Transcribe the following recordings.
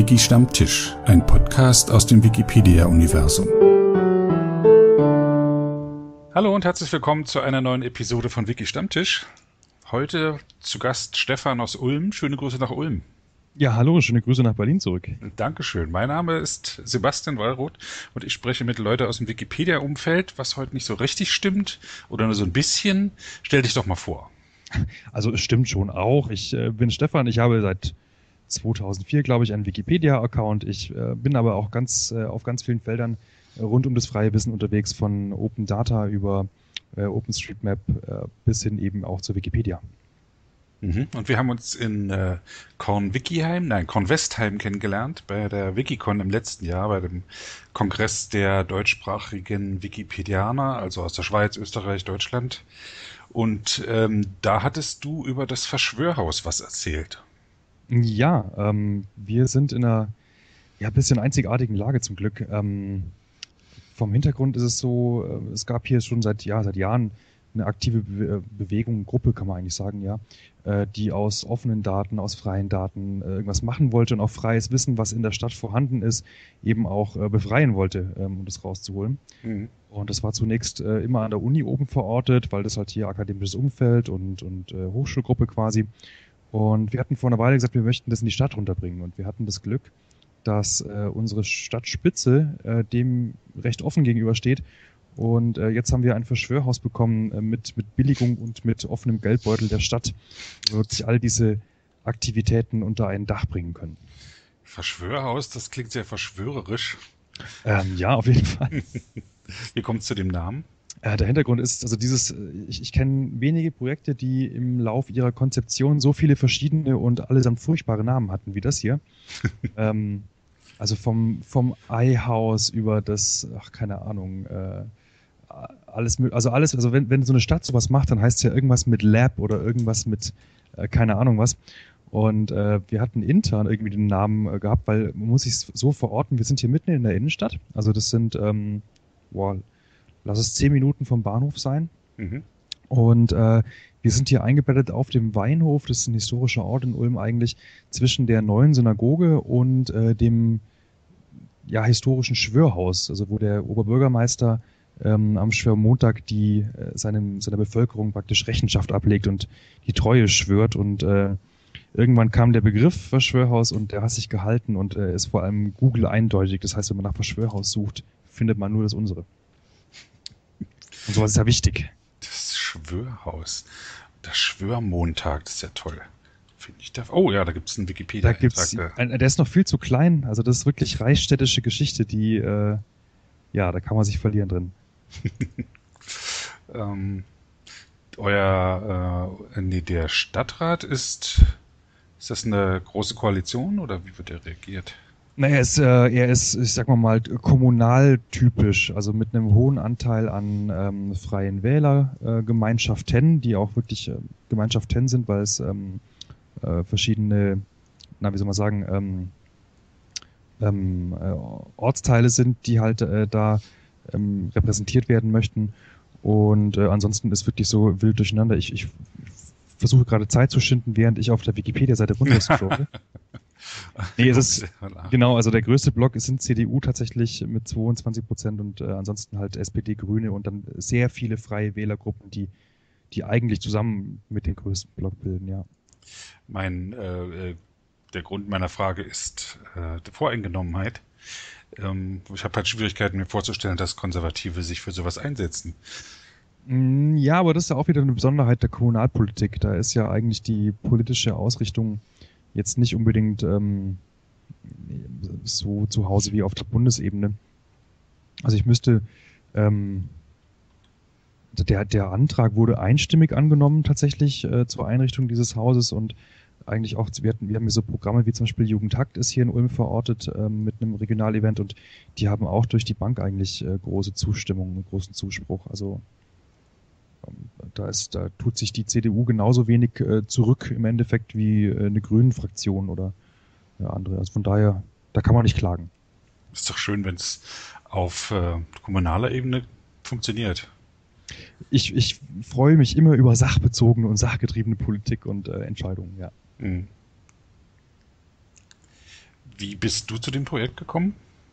Wiki-Stammtisch, ein Podcast aus dem Wikipedia-Universum. Hallo und herzlich willkommen zu einer neuen Episode von Wiki-Stammtisch. Heute zu Gast Stefan aus Ulm. Schöne Grüße nach Ulm. Ja, hallo, schöne Grüße nach Berlin zurück. Dankeschön. Mein Name ist Sebastian Wallroth und ich spreche mit Leuten aus dem Wikipedia-Umfeld, was heute nicht so richtig stimmt oder nur so ein bisschen. Stell dich doch mal vor. Also es stimmt schon auch. Ich bin Stefan, ich habe seit 2004, glaube ich, einen Wikipedia-Account. Ich bin aber auch auf ganz vielen Feldern rund um das freie Wissen unterwegs, von Open Data über OpenStreetMap bis hin eben auch zur Wikipedia. Und wir haben uns in Kornwestheim kennengelernt, bei der Wikicon im letzten Jahr, bei dem Kongress der deutschsprachigen Wikipedianer, also aus der Schweiz, Österreich, Deutschland. Und da hattest du über das Verschwörhaus was erzählt. Ja, wir sind in einer bisschen einzigartigen Lage zum Glück. Vom Hintergrund ist es so, es gab hier schon seit Jahren eine aktive Bewegung, Gruppe kann man eigentlich sagen, ja, die aus offenen Daten, aus freien Daten irgendwas machen wollte und auch freies Wissen, was in der Stadt vorhanden ist, eben auch befreien wollte, um das rauszuholen. Mhm. Und das war zunächst immer an der Uni oben verortet, weil das halt hier akademisches Umfeld und Hochschulgruppe quasi. Und wir hatten vor einer Weile gesagt, wir möchten das in die Stadt runterbringen. Und wir hatten das Glück, dass unsere Stadtspitze dem recht offen gegenübersteht. Und jetzt haben wir ein Verschwörhaus bekommen mit Billigung und mit offenem Geldbeutel der Stadt, wo wir wirklich all diese Aktivitäten unter ein Dach bringen können. Verschwörhaus, das klingt sehr verschwörerisch. Ja, auf jeden Fall. Wie kommt es zu dem Namen? Der Hintergrund ist, also ich kenne wenige Projekte, die im Lauf ihrer Konzeption so viele verschiedene und allesamt furchtbare Namen hatten wie das hier. Also vom iHaus über das, keine Ahnung, alles, also wenn so eine Stadt sowas macht, dann heißt es ja irgendwas mit Lab oder irgendwas mit keine Ahnung was. Und wir hatten intern irgendwie den Namen gehabt, weil man muss sich so verorten, wir sind hier mitten in der Innenstadt, also das sind, lass es 10 Minuten vom Bahnhof sein. Mhm. Und wir sind hier eingebettet auf dem Weinhof, das ist ein historischer Ort in Ulm eigentlich, zwischen der neuen Synagoge und dem historischen Schwörhaus, also wo der Oberbürgermeister am Schwörmontag seiner Bevölkerung praktisch Rechenschaft ablegt und die Treue schwört. Und irgendwann kam der Begriff Verschwörhaus und der hat sich gehalten und ist vor allem Google eindeutig. Das heißt, wenn man nach Verschwörhaus sucht, findet man nur das unsere. Und sowas ist ja wichtig. Das Schwörhaus. Das Schwörmontag, das ist ja toll. Finde ich da. Oh ja, da gibt es einen Wikipedia-Eintrag. Der ist noch viel zu klein. Also das ist wirklich reichsstädtische Geschichte, die, da kann man sich verlieren drin. Der Stadtrat ist das eine große Koalition oder wie wird er regiert? Naja, er ist, ich sag mal, kommunaltypisch, also mit einem hohen Anteil an freien Wählergemeinschaften, die auch wirklich Gemeinschaften sind, weil es verschiedene, Ortsteile sind, die halt da repräsentiert werden möchten. Und ansonsten ist wirklich so wild durcheinander. Ich versuche gerade Zeit zu schinden, während ich auf der Wikipedia-Seite runterscrolle. Nee, es ist, genau, also der größte Block sind CDU tatsächlich mit 22% und ansonsten halt SPD, Grüne und dann sehr viele freie Wählergruppen, die eigentlich zusammen mit dem größten Block bilden, ja. Der Grund meiner Frage ist die Voreingenommenheit. Ich habe halt Schwierigkeiten, mir vorzustellen, dass Konservative sich für sowas einsetzen. Ja, aber das ist ja auch wieder eine Besonderheit der Kommunalpolitik. Da ist ja eigentlich die politische Ausrichtung jetzt nicht unbedingt so zu Hause wie auf der Bundesebene. Also ich müsste, der Antrag wurde einstimmig angenommen tatsächlich zur Einrichtung dieses Hauses und eigentlich auch, wir haben hier so Programme wie zum Beispiel Jugendhakt ist hier in Ulm verortet mit einem Regionalevent und die haben auch durch die Bank eigentlich große Zustimmung und großen Zuspruch. Also da tut sich die CDU genauso wenig zurück im Endeffekt wie eine Grünen-Fraktion oder andere. Also von daher, da kann man nicht klagen. Ist doch schön, wenn es auf kommunaler Ebene funktioniert. Ich freue mich immer über sachbezogene und sachgetriebene Politik und Entscheidungen, ja. Wie bist du zu dem Projekt gekommen?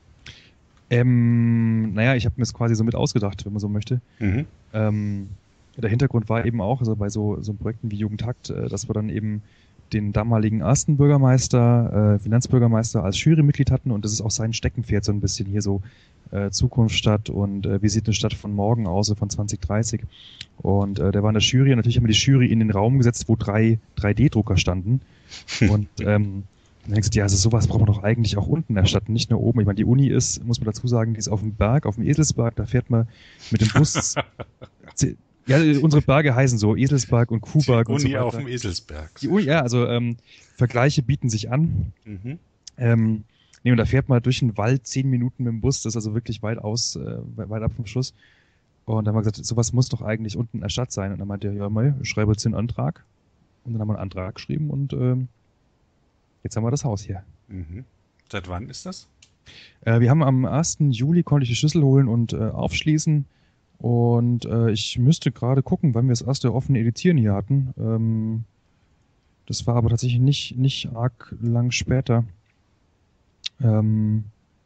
Naja, ich habe mir das quasi so mit ausgedacht, wenn man so möchte. Mhm. Ähm, Der Hintergrund war eben auch, also bei so Projekten wie Jugendhakt, dass wir dann eben den damaligen ersten Bürgermeister, Finanzbürgermeister als Jurymitglied hatten und das ist auch sein Steckenpferd so ein bisschen hier so Zukunftsstadt und wie sieht eine Stadt von morgen aus, so von 2030. Und der war in der Jury und natürlich haben wir die Jury in den Raum gesetzt, wo drei 3D-Drucker standen. Und dann denkst du dir, also sowas braucht man doch eigentlich auch unten in der Stadt, nicht nur oben. Ich meine, die Uni ist, muss man dazu sagen, die ist auf dem Berg, auf dem Eselsberg, da fährt man mit dem Bus. Ja, unsere Berge heißen so, Eselsberg und Kuhberg und so Uni weiter. auf dem Eselsberg. Die Uni, ja, also Vergleiche bieten sich an. Mhm. Nee, und da fährt man durch den Wald 10 Minuten mit dem Bus, das ist also wirklich weit ab vom Schuss. Und dann haben wir gesagt, sowas muss doch eigentlich unten in der Stadt sein. Und dann meinte er, ja, mal, schreibe jetzt den Antrag. Und dann haben wir einen Antrag geschrieben und jetzt haben wir das Haus hier. Mhm. Seit wann ist das? Wir haben am 1. Juli konnte ich die Schlüssel holen und aufschließen. Und ich müsste gerade gucken, wann wir das erste offene Editieren hier hatten. Das war aber tatsächlich nicht arg lang später. Am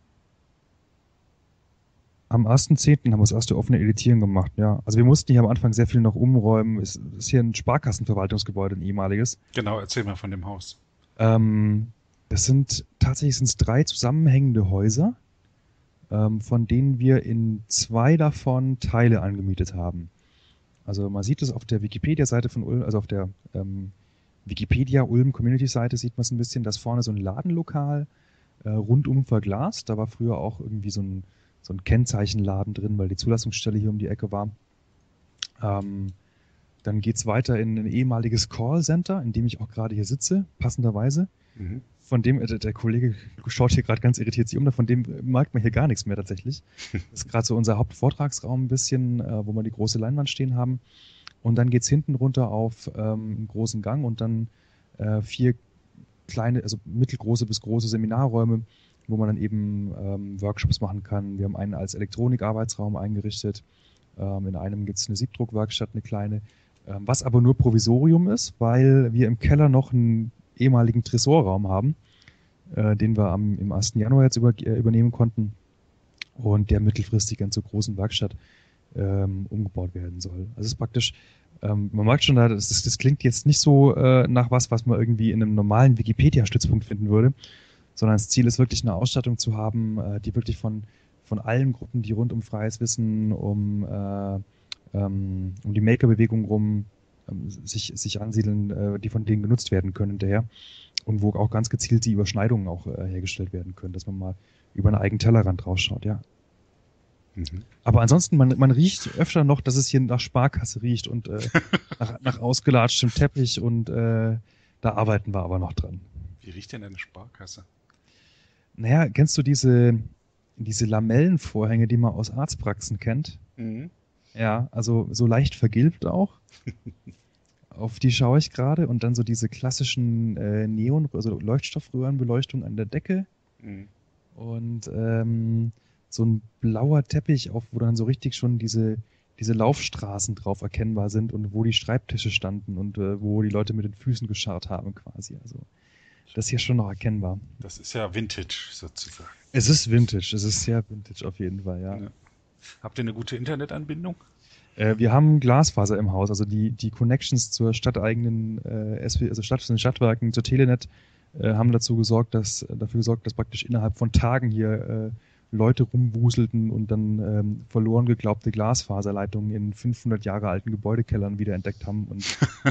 1.10. haben wir das erste offene Editieren gemacht, ja. Also wir mussten hier am Anfang sehr viel noch umräumen. Es ist hier ein Sparkassenverwaltungsgebäude, ein ehemaliges. Genau, erzähl mal von dem Haus. Das sind tatsächlich 3 zusammenhängende Häuser, von denen wir in 2 davon Teile angemietet haben. Also man sieht es auf der Wikipedia-Seite von Ulm, also auf der Wikipedia Ulm Community-Seite sieht man es ein bisschen, dass vorne so ein Ladenlokal rundum verglast. Da war früher auch irgendwie so ein Kennzeichenladen drin, weil die Zulassungsstelle hier um die Ecke war. Dann geht's weiter in ein ehemaliges Callcenter, in dem ich auch gerade hier sitze, passenderweise. Mhm. Von dem, der Kollege schaut hier gerade ganz irritiert sich um, von dem merkt man hier gar nichts mehr tatsächlich. Das ist gerade so unser Hauptvortragsraum ein bisschen, wo wir die große Leinwand stehen haben. Und dann geht's hinten runter auf einen großen Gang und dann 4 kleine, also mittelgroße bis große Seminarräume, wo man dann eben Workshops machen kann. Wir haben einen als Elektronikarbeitsraum eingerichtet. In einem gibt's eine Siebdruckwerkstatt, eine kleine, was aber nur Provisorium ist, weil wir im Keller noch einen ehemaligen Tresorraum haben, den wir im 1. Januar jetzt übernehmen konnten und der mittelfristig dann zur großen Werkstatt umgebaut werden soll. Also es ist praktisch, man merkt schon, das klingt jetzt nicht so nach was man irgendwie in einem normalen Wikipedia-Stützpunkt finden würde, sondern das Ziel ist wirklich eine Ausstattung zu haben, die wirklich von allen Gruppen, die rund um freies Wissen, um die Maker-Bewegung rum sich ansiedeln, die von denen genutzt werden können hinterher und wo auch ganz gezielt die Überschneidungen auch hergestellt werden können, dass man mal über einen eigenen Tellerrand rausschaut, ja. Mhm. Aber ansonsten, man riecht öfter noch, dass es hier nach Sparkasse riecht und nach ausgelatschtem Teppich und da arbeiten wir aber noch dran. Wie riecht denn eine Sparkasse? Naja, kennst du diese Lamellenvorhänge, die man aus Arztpraxen kennt? Mhm. Ja, also so leicht vergilbt auch. Auf die schaue ich gerade und dann so diese klassischen also Leuchtstoffröhrenbeleuchtung an der Decke Mhm. und so ein blauer Teppich, wo dann so richtig schon diese Laufstraßen drauf erkennbar sind und wo die Schreibtische standen und wo die Leute mit den Füßen gescharrt haben quasi. Also das ist hier schon noch erkennbar. Das ist ja Vintage sozusagen. Es ist Vintage, es ist sehr Vintage auf jeden Fall, ja. Ja. Habt ihr eine gute Internetanbindung? Wir haben Glasfaser im Haus, also die Connections zur stadteigenen also zu den Stadtwerken, zur Telenet, haben dafür gesorgt, dass praktisch innerhalb von Tagen hier Leute rumwuselten und dann verloren geglaubte Glasfaserleitungen in 500 Jahre alten Gebäudekellern wiederentdeckt haben. Und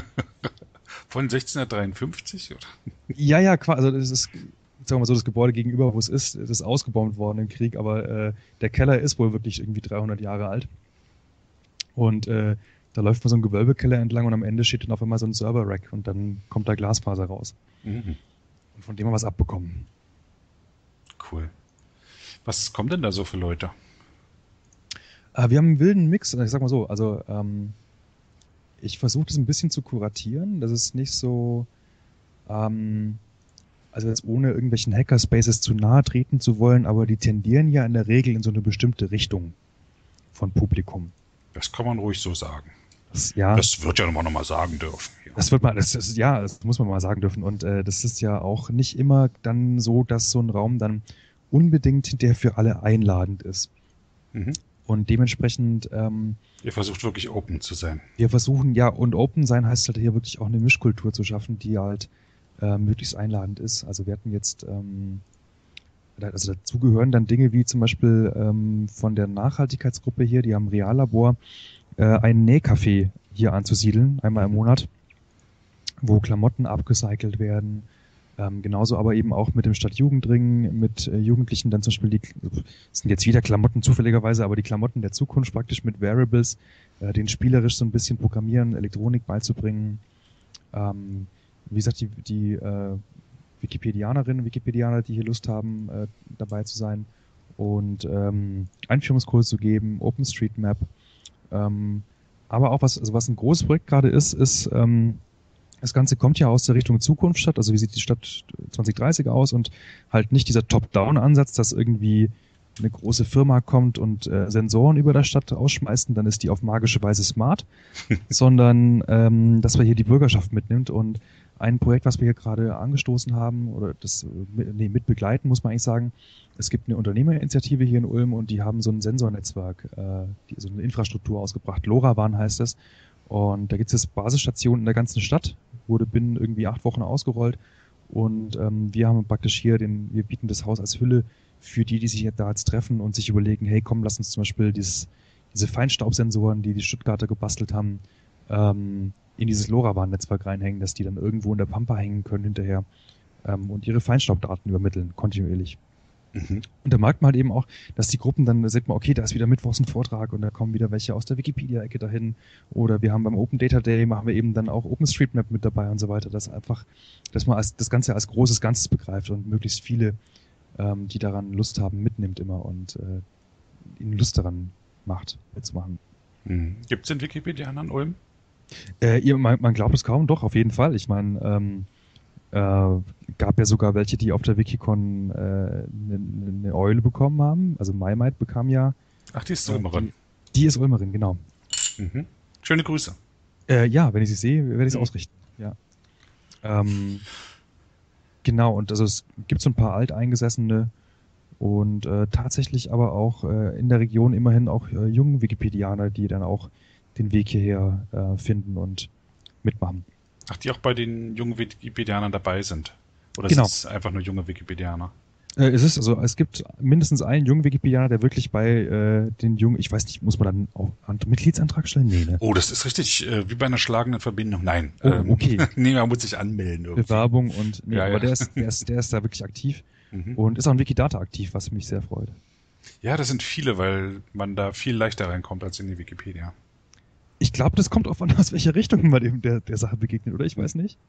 Von 1653, oder? ja, also das ist, sagen wir mal so, das Gebäude gegenüber, wo es ist, das ist ausgebombt worden im Krieg, aber der Keller ist wohl wirklich irgendwie 300 Jahre alt. Und da läuft man so einen Gewölbekeller entlang und am Ende steht dann auf einmal so ein Server-Rack und dann kommt da Glasfaser raus. Mhm. Und von dem haben wir was abbekommen. Cool. Was kommen denn da so für Leute? Wir haben einen wilden Mix, ich sag mal so, also ich versuche das ein bisschen zu kuratieren, das ist nicht so, also jetzt ohne irgendwelchen Hackerspaces zu nahe treten zu wollen, aber die tendieren ja in der Regel in so eine bestimmte Richtung von Publikum. Das kann man ruhig so sagen. Ja, Das wird ja noch mal sagen dürfen. Ja. das muss man mal sagen dürfen. Und das ist ja auch nicht immer dann so, dass so ein Raum dann unbedingt hinterher für alle einladend ist. Mhm. Und dementsprechend, Ihr versucht wirklich open zu sein. wir versuchen, ja, und Open sein heißt halt hier wirklich auch eine Mischkultur zu schaffen, die halt möglichst einladend ist. Also wir hatten jetzt, also dazu gehören dann Dinge wie zum Beispiel von der Nachhaltigkeitsgruppe hier, die haben Reallabor, ein Nähcafé hier anzusiedeln, einmal im Monat, wo Klamotten abgecycelt werden. Genauso aber eben auch mit dem Stadtjugendring, mit Jugendlichen dann zum Beispiel, das sind jetzt wieder Klamotten zufälligerweise, aber die Klamotten der Zukunft praktisch mit Wearables, den spielerisch so ein bisschen programmieren, Elektronik beizubringen. Wie gesagt, die Wikipedianerinnen und Wikipedianer, die hier Lust haben, dabei zu sein und Einführungskurse zu geben, OpenStreetMap. Aber auch was ein großes Projekt gerade ist, das Ganze kommt ja aus der Richtung Zukunftsstadt, also wie sieht die Stadt 2030 aus und halt nicht dieser Top-Down-Ansatz, dass irgendwie eine große Firma kommt und Sensoren über der Stadt ausschmeißt und dann ist die auf magische Weise smart, sondern dass man hier die Bürgerschaft mitnimmt und ein Projekt, was wir hier gerade angestoßen haben oder mit begleiten, muss man eigentlich sagen, es gibt eine Unternehmerinitiative hier in Ulm und die haben so ein Sensornetzwerk, so eine Infrastruktur ausgebracht, LoRaWAN heißt es. Und da gibt es jetzt Basisstationen in der ganzen Stadt, wurde binnen irgendwie 8 Wochen ausgerollt. Und wir haben praktisch hier wir bieten das Haus als Hülle für die sich da jetzt treffen und sich überlegen, hey komm, lass uns zum Beispiel diese Feinstaubsensoren, die Stuttgarter gebastelt haben, in dieses LoRaWAN-Netzwerk reinhängen, dass die dann irgendwo in der Pampa hängen können hinterher und ihre Feinstaubdaten übermitteln, kontinuierlich. Mhm. Und da merkt man halt eben auch, dass die Gruppen dann, da sieht man, okay, da ist wieder mittwochs ein Vortrag und da kommen wieder welche aus der Wikipedia-Ecke dahin. Oder wir haben beim Open Data Day, machen wir eben dann auch OpenStreetMap mit dabei und so weiter. Dass man das Ganze als großes Ganzes begreift und möglichst viele, die daran Lust haben, mitnimmt immer und ihnen Lust daran macht, mitzumachen. Mhm. Gibt es den Wikipedianer in Ulm? Man glaubt es kaum, doch, auf jeden Fall. Ich meine, gab ja sogar welche, die auf der Wikicon eine Eule bekommen haben. Also MaiMite bekam ja. Ach, die ist Ulmerin. Die ist Ulmerin, genau. Mhm. Schöne Grüße. Ja, wenn ich sie sehe, werde ich es ausrichten. Ja. Genau, und also es gibt so ein paar Alteingesessene und tatsächlich aber auch in der Region immerhin auch junge Wikipedianer, die dann auch den Weg hierher finden und mitmachen. Ach, die auch bei den jungen Wikipedianern dabei sind? Oder genau. Ist es einfach nur junge Wikipedianer? Es gibt mindestens einen jungen Wikipedianer, der wirklich bei den jungen, ich weiß nicht, muss man dann auch einen Mitgliedsantrag stellen? Nee, ne? Oh, das ist richtig wie bei einer schlagenden Verbindung. Nein. Oh, okay. Nee, man muss sich anmelden. Irgendwie. Bewerbung und, nee, ja, aber ja. der ist da wirklich aktiv und ist auch in Wikidata aktiv, was mich sehr freut. Ja, das sind viele, weil man da viel leichter reinkommt als in die Wikipedia. Ich glaube, das kommt auf an, aus welcher Richtung man dem der Sache begegnet, oder? Ich weiß nicht.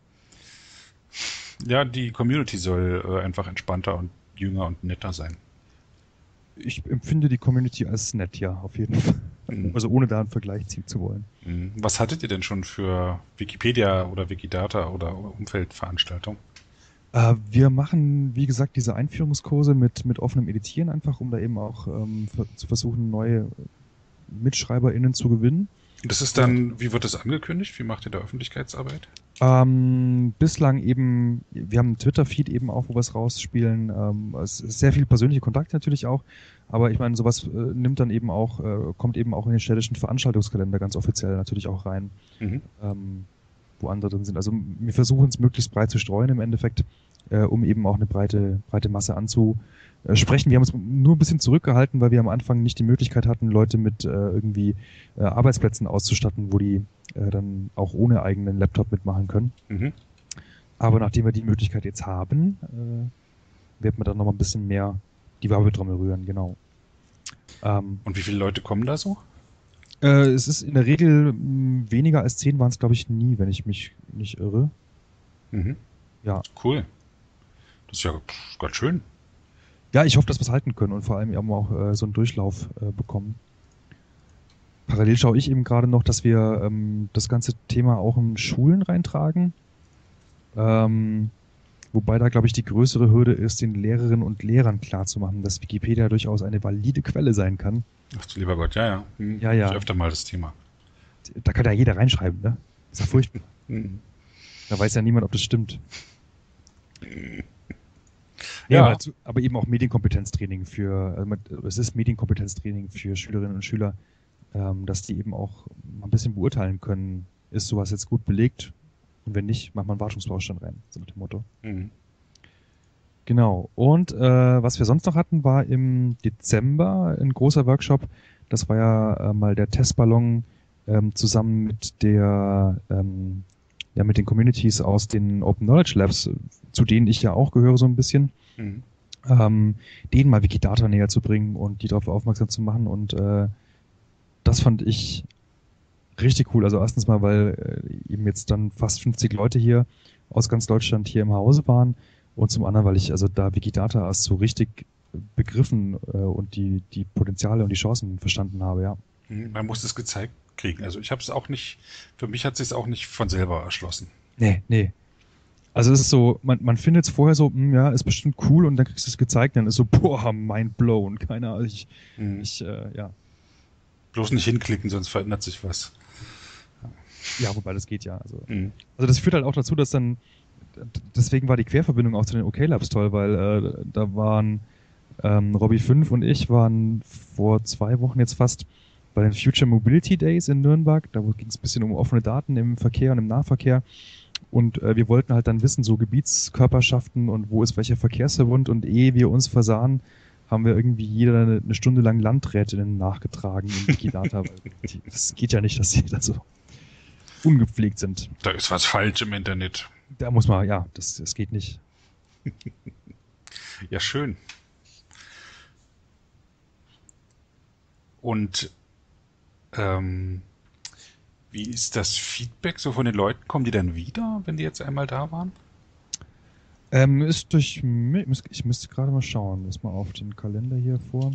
Ja, die Community soll einfach entspannter und jünger und netter sein. Ich empfinde die Community als nett, ja, auf jeden Fall. Also ohne da einen Vergleich ziehen zu wollen. Was hattet ihr denn schon für Wikipedia oder Wikidata oder Umfeldveranstaltungen? Wir machen, wie gesagt, diese Einführungskurse mit offenem Editieren einfach, um da eben auch zu versuchen, neue MitschreiberInnen zu gewinnen. Das ist dann, wie wird das angekündigt? Wie macht ihr da Öffentlichkeitsarbeit? Bislang eben, wir haben einen Twitter-Feed eben auch, wo wir es rausspielen. Es ist sehr viel persönliche Kontakt natürlich auch, aber ich meine, sowas nimmt dann eben auch, kommt eben auch in den städtischen Veranstaltungskalender ganz offiziell natürlich auch rein, wo andere drin sind. Also wir versuchen es möglichst breit zu streuen im Endeffekt, um eben auch eine breite Masse anzusprechen. Wir haben uns nur ein bisschen zurückgehalten, weil wir am Anfang nicht die Möglichkeit hatten, Leute mit irgendwie Arbeitsplätzen auszustatten, wo die dann auch ohne eigenen Laptop mitmachen können. Aber nachdem wir die Möglichkeit jetzt haben, wird man dann noch mal ein bisschen mehr die Werbetrommel rühren, genau. Und wie viele Leute kommen da so? Es ist in der Regel weniger als 10 waren es, glaube ich, nie, wenn ich mich nicht irre. Ja. Cool. Das ist ja ganz schön. Ja, ich hoffe, dass wir es halten können und vor allem eben auch so einen Durchlauf bekommen. Parallel schaue ich eben gerade noch, dass wir das ganze Thema auch in Schulen reintragen. Wobei da, glaube ich, die größere Hürde ist, den Lehrerinnen und Lehrern klarzumachen, dass Wikipedia durchaus eine valide Quelle sein kann. Ach du lieber Gott, ja. Ja. Ich öfter mal das Thema. da kann ja jeder reinschreiben, ne? Ist ja furchtbar. Mhm. Da weiß ja niemand, ob das stimmt. Ja. Aber eben auch Medienkompetenztraining es ist Medienkompetenztraining für Schülerinnen und Schüler, dass die eben auch mal ein bisschen beurteilen können, ist sowas jetzt gut belegt? Und wenn nicht, macht man einen Wartungsbaustein rein, so mit dem Motto. Mhm. Genau. Und was wir sonst noch hatten, war im Dezember ein großer Workshop. Das war ja mal der Testballon zusammen mit mit den Communities aus den Open Knowledge Labs, zu denen ich ja auch gehöre so ein bisschen, Mhm. denen mal Wikidata näher zu bringen und die darauf aufmerksam zu machen. Und das fand ich richtig cool. Also erstens mal, weil eben jetzt dann fast 50 Leute hier aus ganz Deutschland hier im Hause waren. Und zum anderen, weil ich also da Wikidata erst so richtig begriffen und die Potenziale und die Chancen verstanden habe, ja. Man muss es gezeigt kriegen. Also ich habe es auch nicht, für mich hat es sich auch nicht von selber erschlossen. Nee. Also es ist so, man findet es vorher so, ja, ist bestimmt cool und dann kriegst du es gezeigt, dann ist so, boah, mind blown. Keine Ahnung, ja. Bloß nicht hinklicken, sonst verändert sich was. Ja, wobei das geht ja. Also Mhm. das führt halt auch dazu, dass dann, deswegen war die Querverbindung auch zu den OK-Labs toll, weil da waren Robbie 5 und ich waren vor 2 Wochen jetzt fast bei den Future Mobility Days in Nürnberg. Da ging es ein bisschen um offene Daten im Verkehr und im Nahverkehr. Und wir wollten halt dann wissen, so Gebietskörperschaften und wo ist welcher Verkehrsverbund. Und ehe wir uns versahen, haben wir irgendwie jeder eine Stunde lang Landrätinnen nachgetragen in Wikidata. Weil das geht ja nicht, dass die da so ungepflegt sind. Da ist was falsch im Internet. Da muss man, ja, das geht nicht. Ja, schön. Und wie ist das Feedback so von den Leuten? Kommen die dann wieder, wenn die jetzt einmal da waren? Ich müsste gerade mal schauen, lass mal auf den Kalender hier vor.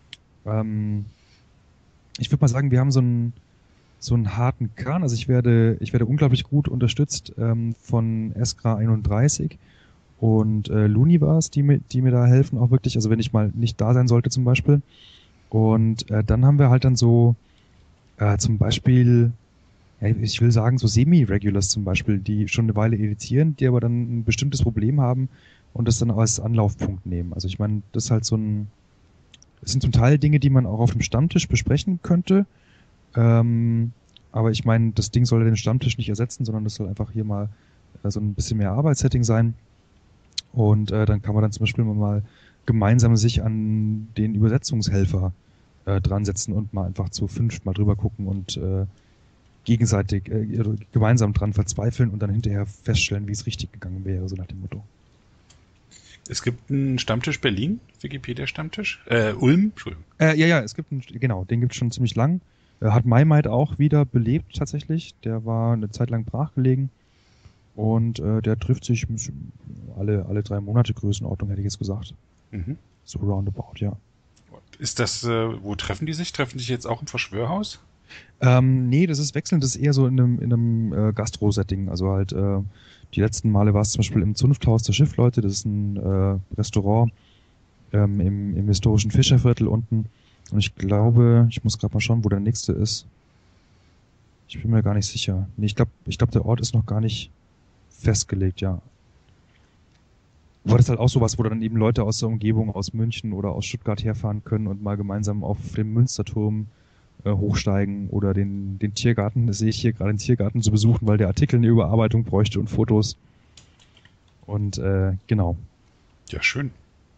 Ich würde mal sagen, wir haben so einen harten Kern. Also ich werde unglaublich gut unterstützt von Eskra 31 und Luniverse, die mir da helfen auch wirklich. Also wenn ich mal nicht da sein sollte zum Beispiel. Und dann haben wir halt dann so zum Beispiel, ja, ich will sagen so Semi-Regulars zum Beispiel, die schon eine Weile editieren, die aber dann ein bestimmtes Problem haben und das dann als Anlaufpunkt nehmen. Also ich meine, das ist halt das sind zum Teil Dinge, die man auch auf dem Stammtisch besprechen könnte. Aber ich meine, das Ding soll ja den Stammtisch nicht ersetzen, sondern das soll einfach hier mal so ein bisschen mehr Arbeitssetting sein. Und dann kann man dann zum Beispiel mal gemeinsam sich an den Übersetzungshelfer dran setzen und mal einfach zu 5 mal drüber gucken und gegenseitig gemeinsam dran verzweifeln und dann hinterher feststellen, wie es richtig gegangen wäre, so nach dem Motto. Es gibt einen Stammtisch Berlin, Wikipedia-Stammtisch. Ulm, Entschuldigung. Ja, es gibt genau, den gibt es schon ziemlich lang. Hat MyMind auch wieder belebt tatsächlich. Der war eine Zeit lang brachgelegen. Und der trifft sich alle 3 Monate Größenordnung, hätte ich jetzt gesagt. Mhm. So roundabout, ja. Ist das, wo treffen die sich? Treffen die sich jetzt auch im Verschwörhaus? Nee, das ist wechselnd, das ist eher so in einem Gastro-Setting. Also halt, die letzten Male war es zum Beispiel im Zunfthaus der Schiffleute, das ist ein Restaurant im historischen Fischerviertel unten. Und ich glaube, ich muss gerade mal schauen, wo der nächste ist. Ich bin mir gar nicht sicher. Nee, ich glaube, der Ort ist noch gar nicht festgelegt, ja. Aber das ist halt auch sowas, wo dann eben Leute aus der Umgebung, aus München oder aus Stuttgart herfahren können und mal gemeinsam auf dem Münsterturm hochsteigen oder den Tiergarten, das sehe ich hier gerade, den Tiergarten zu besuchen, weil der Artikel eine Überarbeitung bräuchte und Fotos. Und genau. Ja, schön.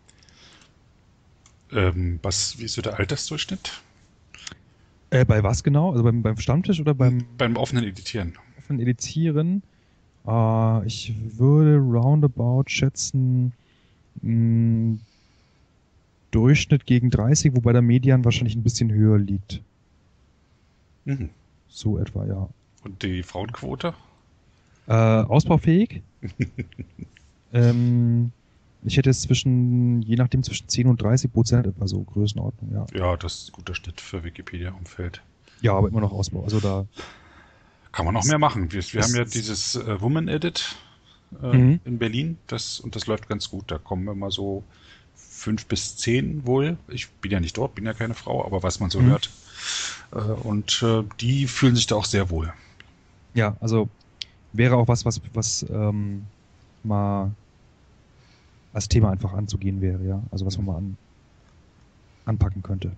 Wie ist so der Altersdurchschnitt? Bei was genau? Also beim Stammtisch oder beim offenen Editieren? Offenen Editieren? Ich würde roundabout schätzen, Durchschnitt gegen 30, wobei der Median wahrscheinlich ein bisschen höher liegt. Mhm. So etwa, ja. Und die Frauenquote? Ausbaufähig? Ich hätte es je nachdem zwischen 10 und 30% etwa so Größenordnung, ja. Ja, das ist ein guter Schnitt für Wikipedia-Umfeld. Ja, aber immer noch Ausbau. Also da kann man noch mehr machen. Wir haben ja dieses Woman Edit in Berlin, das läuft ganz gut. Da kommen immer so 5 bis 10 wohl. Ich bin ja nicht dort, bin ja keine Frau, aber was man so hört, Und die fühlen sich da auch sehr wohl. Ja, also wäre auch was mal als Thema einfach anzugehen wäre, ja. Also was man mal anpacken könnte.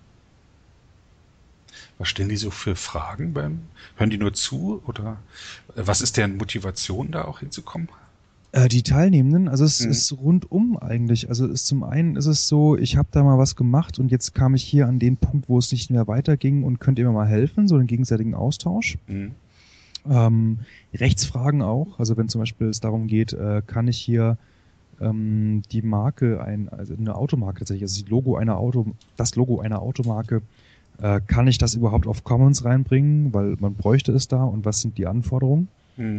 Was stellen die so für Fragen hören die nur zu oder was ist deren Motivation, da auch hinzukommen? Die Teilnehmenden, also es ist rundum eigentlich. Also zum einen ist es so, ich habe da mal was gemacht und jetzt kam ich hier an den Punkt, wo es nicht mehr weiterging und könnt ihr mir mal helfen, so den gegenseitigen Austausch. Rechtsfragen auch, also wenn zum Beispiel es darum geht, kann ich hier die Marke, also eine Automarke tatsächlich, also das Logo einer Automarke, kann ich das überhaupt auf Commons reinbringen, weil man bräuchte es da und was sind die Anforderungen?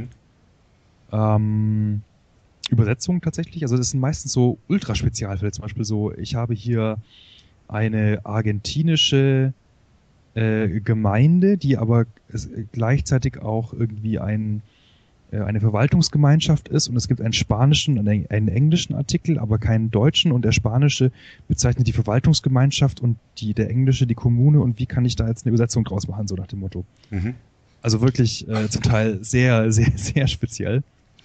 Übersetzungen tatsächlich, also das sind meistens so Ultraspezialfälle, zum Beispiel so, ich habe hier eine argentinische Gemeinde, die aber gleichzeitig auch irgendwie eine Verwaltungsgemeinschaft ist und es gibt einen spanischen und einen englischen Artikel, aber keinen deutschen und der spanische bezeichnet die Verwaltungsgemeinschaft und der englische die Kommune und wie kann ich da jetzt eine Übersetzung draus machen, so nach dem Motto. Also wirklich zum Teil sehr, sehr, sehr speziell.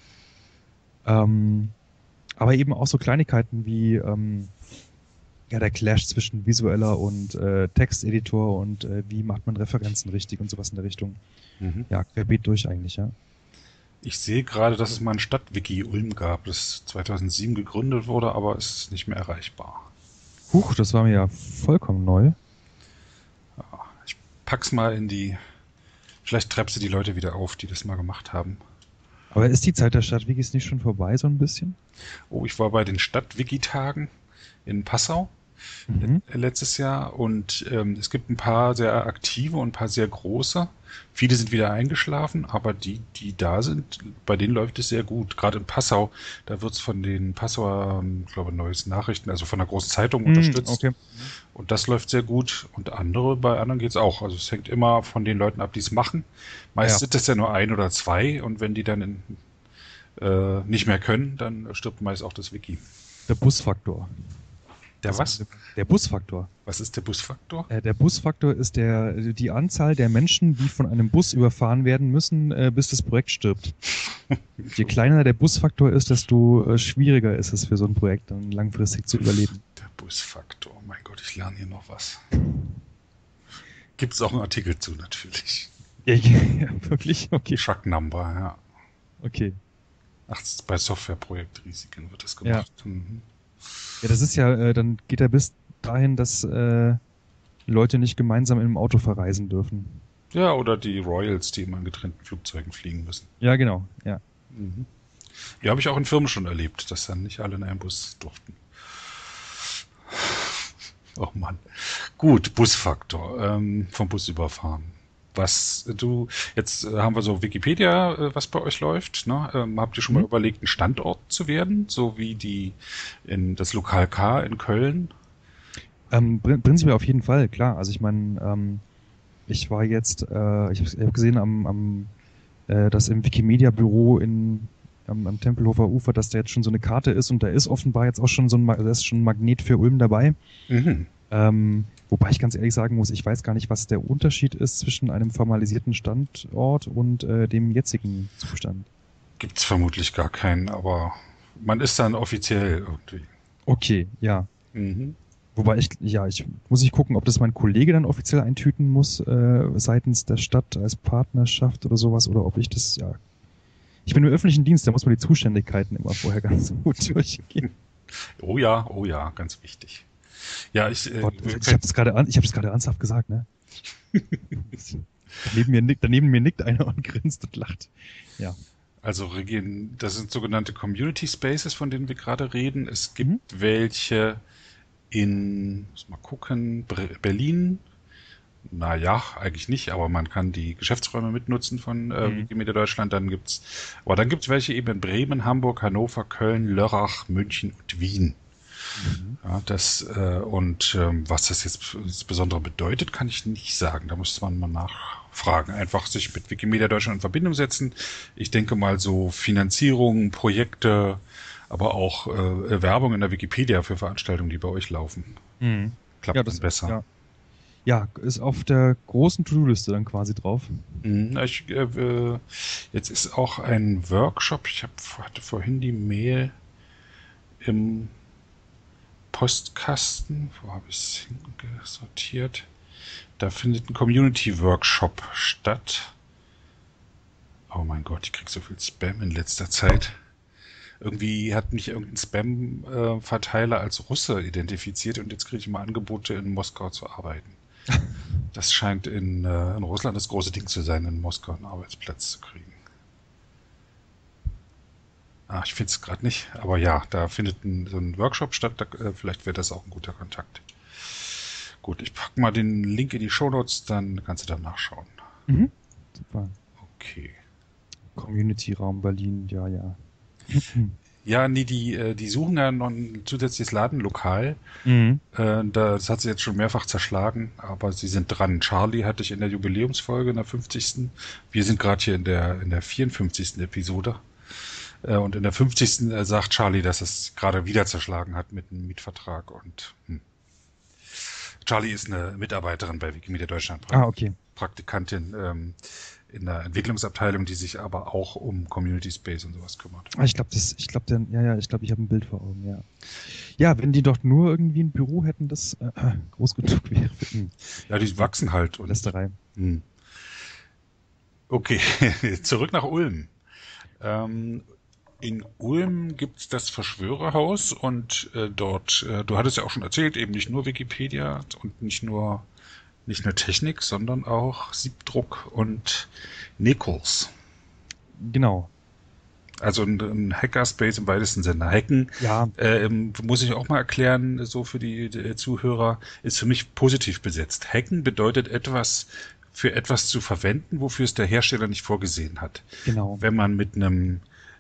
Aber eben auch so Kleinigkeiten wie der Clash zwischen visueller und Texteditor und wie macht man Referenzen richtig und sowas in der Richtung. Ja, querbeet durch eigentlich, ja. Ich sehe gerade, dass es mal ein Stadtwiki Ulm gab, das 2007 gegründet wurde, aber es ist nicht mehr erreichbar. Huch, das war mir ja vollkommen neu. Ja, ich pack's mal vielleicht treibst du die Leute wieder auf, die das mal gemacht haben. Aber ist die Zeit der Stadtwikis nicht schon vorbei, so ein bisschen? Oh, ich war bei den Stadtwiki-Tagen in Passau letztes Jahr und es gibt ein paar sehr aktive und ein paar sehr große. Viele sind wieder eingeschlafen, aber die da sind, bei denen läuft es sehr gut. Gerade in Passau, da wird es von den Passauer, glaube ich, Neues Nachrichten, also von der großen Zeitung unterstützt. Okay. Und das läuft sehr gut. Und bei anderen geht es auch. Also es hängt immer von den Leuten ab, die es machen. Meist sind es ja nur ein oder zwei und wenn die dann nicht mehr können, dann stirbt meist auch das Wiki. Der Busfaktor. Der was? Der Busfaktor. Was ist der Busfaktor? Der Busfaktor ist die Anzahl der Menschen, die von einem Bus überfahren werden müssen, bis das Projekt stirbt. Je kleiner der Busfaktor ist, desto schwieriger ist es für so ein Projekt dann langfristig zu überleben. Der Busfaktor. Mein Gott, ich lerne hier noch was. Gibt es auch einen Artikel zu, natürlich. Ja, wirklich? Okay. Chuck Number, ja. Okay. Ach, bei Softwareprojektrisiken wird das gemacht. Ja. Ja, das ist ja, dann geht er bis dahin, dass Leute nicht gemeinsam in einem Auto verreisen dürfen. Ja, oder die Royals, die immer in getrennten Flugzeugen fliegen müssen. Ja, genau, ja. Ja, habe ich auch in Firmen schon erlebt, dass dann nicht alle in einem Bus durften. Oh Mann. Gut, Busfaktor, vom Bus überfahren. Jetzt haben wir so Wikipedia, was bei euch läuft, ne? Habt ihr schon mal überlegt, ein Standort zu werden, so wie das Lokal K in Köln? Prinzipiell auf jeden Fall, klar. Also ich meine, ich war jetzt, ich habe gesehen dass im Wikimedia-Büro am Tempelhofer Ufer, dass da jetzt schon so eine Karte ist und da ist offenbar jetzt auch schon da ist schon ein Magnet für Ulm dabei. Wobei ich ganz ehrlich sagen muss, ich weiß gar nicht, was der Unterschied ist zwischen einem formalisierten Standort und dem jetzigen Zustand. Gibt's vermutlich gar keinen, aber man ist dann offiziell irgendwie. Okay, ja. Wobei ich muss gucken, ob das mein Kollege dann offiziell eintüten muss, seitens der Stadt als Partnerschaft oder sowas, oder ob ich das, ja. Ich bin im öffentlichen Dienst, da muss man die Zuständigkeiten immer vorher ganz gut durchgehen. Oh ja, ganz wichtig. Ja, ich habe das gerade ernsthaft gesagt, ne? Daneben mir nickt einer und grinst und lacht. Ja. Also das sind sogenannte Community Spaces, von denen wir gerade reden. Es gibt welche muss mal gucken, Berlin. Naja, eigentlich nicht, aber man kann die Geschäftsräume mitnutzen von Wikimedia Deutschland. Dann gibt's welche eben in Bremen, Hamburg, Hannover, Köln, Lörrach, München und Wien. Ja, was das jetzt insbesondere bedeutet, kann ich nicht sagen. Da müsste man mal nachfragen. Einfach sich mit Wikimedia Deutschland in Verbindung setzen. Ich denke mal so Finanzierung, Projekte, aber auch Werbung in der Wikipedia für Veranstaltungen, die bei euch laufen. Klappt dann besser. Ja, ist auf der großen To-Do-Liste dann quasi drauf. Jetzt ist auch ein Workshop. Hatte vorhin die Mail im Postkasten. Wo habe ich es hingesortiert? Da findet ein Community-Workshop statt. Oh mein Gott, ich krieg so viel Spam in letzter Zeit. Irgendwie hat mich irgendein Spam-Verteiler als Russe identifiziert und jetzt kriege ich mal Angebote, in Moskau zu arbeiten. Das scheint in Russland das große Ding zu sein, in Moskau einen Arbeitsplatz zu kriegen. Ich finde es gerade nicht, aber ja, da findet so ein Workshop statt, vielleicht wäre das auch ein guter Kontakt. Gut, ich packe mal den Link in die Shownotes, dann kannst du da nachschauen. Super. Okay. Community-Raum Berlin, ja. Ja, nee, die suchen ja noch ein zusätzliches Ladenlokal. Das hat sie jetzt schon mehrfach zerschlagen, aber sie sind dran. Charlie hatte ich in der Jubiläumsfolge, in der 50. Wir sind gerade hier in der 54. Episode. Und in der 50. Sagt Charlie, dass es gerade wieder zerschlagen hat mit einem Mietvertrag. Und Charlie ist eine Mitarbeiterin bei Wikimedia Deutschland. Okay. Praktikantin in der Entwicklungsabteilung, die sich aber auch um Community Space und sowas kümmert. Ich glaube, ich habe ein Bild vor Augen, ja. Ja, wenn die doch nur irgendwie ein Büro hätten, das groß genug wäre. Ja, die wachsen halt. Lästerei. Okay, zurück nach Ulm. In Ulm gibt's das Verschwörerhaus und dort, du hattest ja auch schon erzählt, eben nicht nur Wikipedia und nicht nur Technik, sondern auch Siebdruck und Nichols. Genau. Also ein Hackerspace im weitesten Sinne. Hacken, ja. Muss ich auch mal erklären, so für die Zuhörer, ist für mich positiv besetzt. Hacken bedeutet für etwas zu verwenden, wofür es der Hersteller nicht vorgesehen hat. Genau. Wenn man mit einem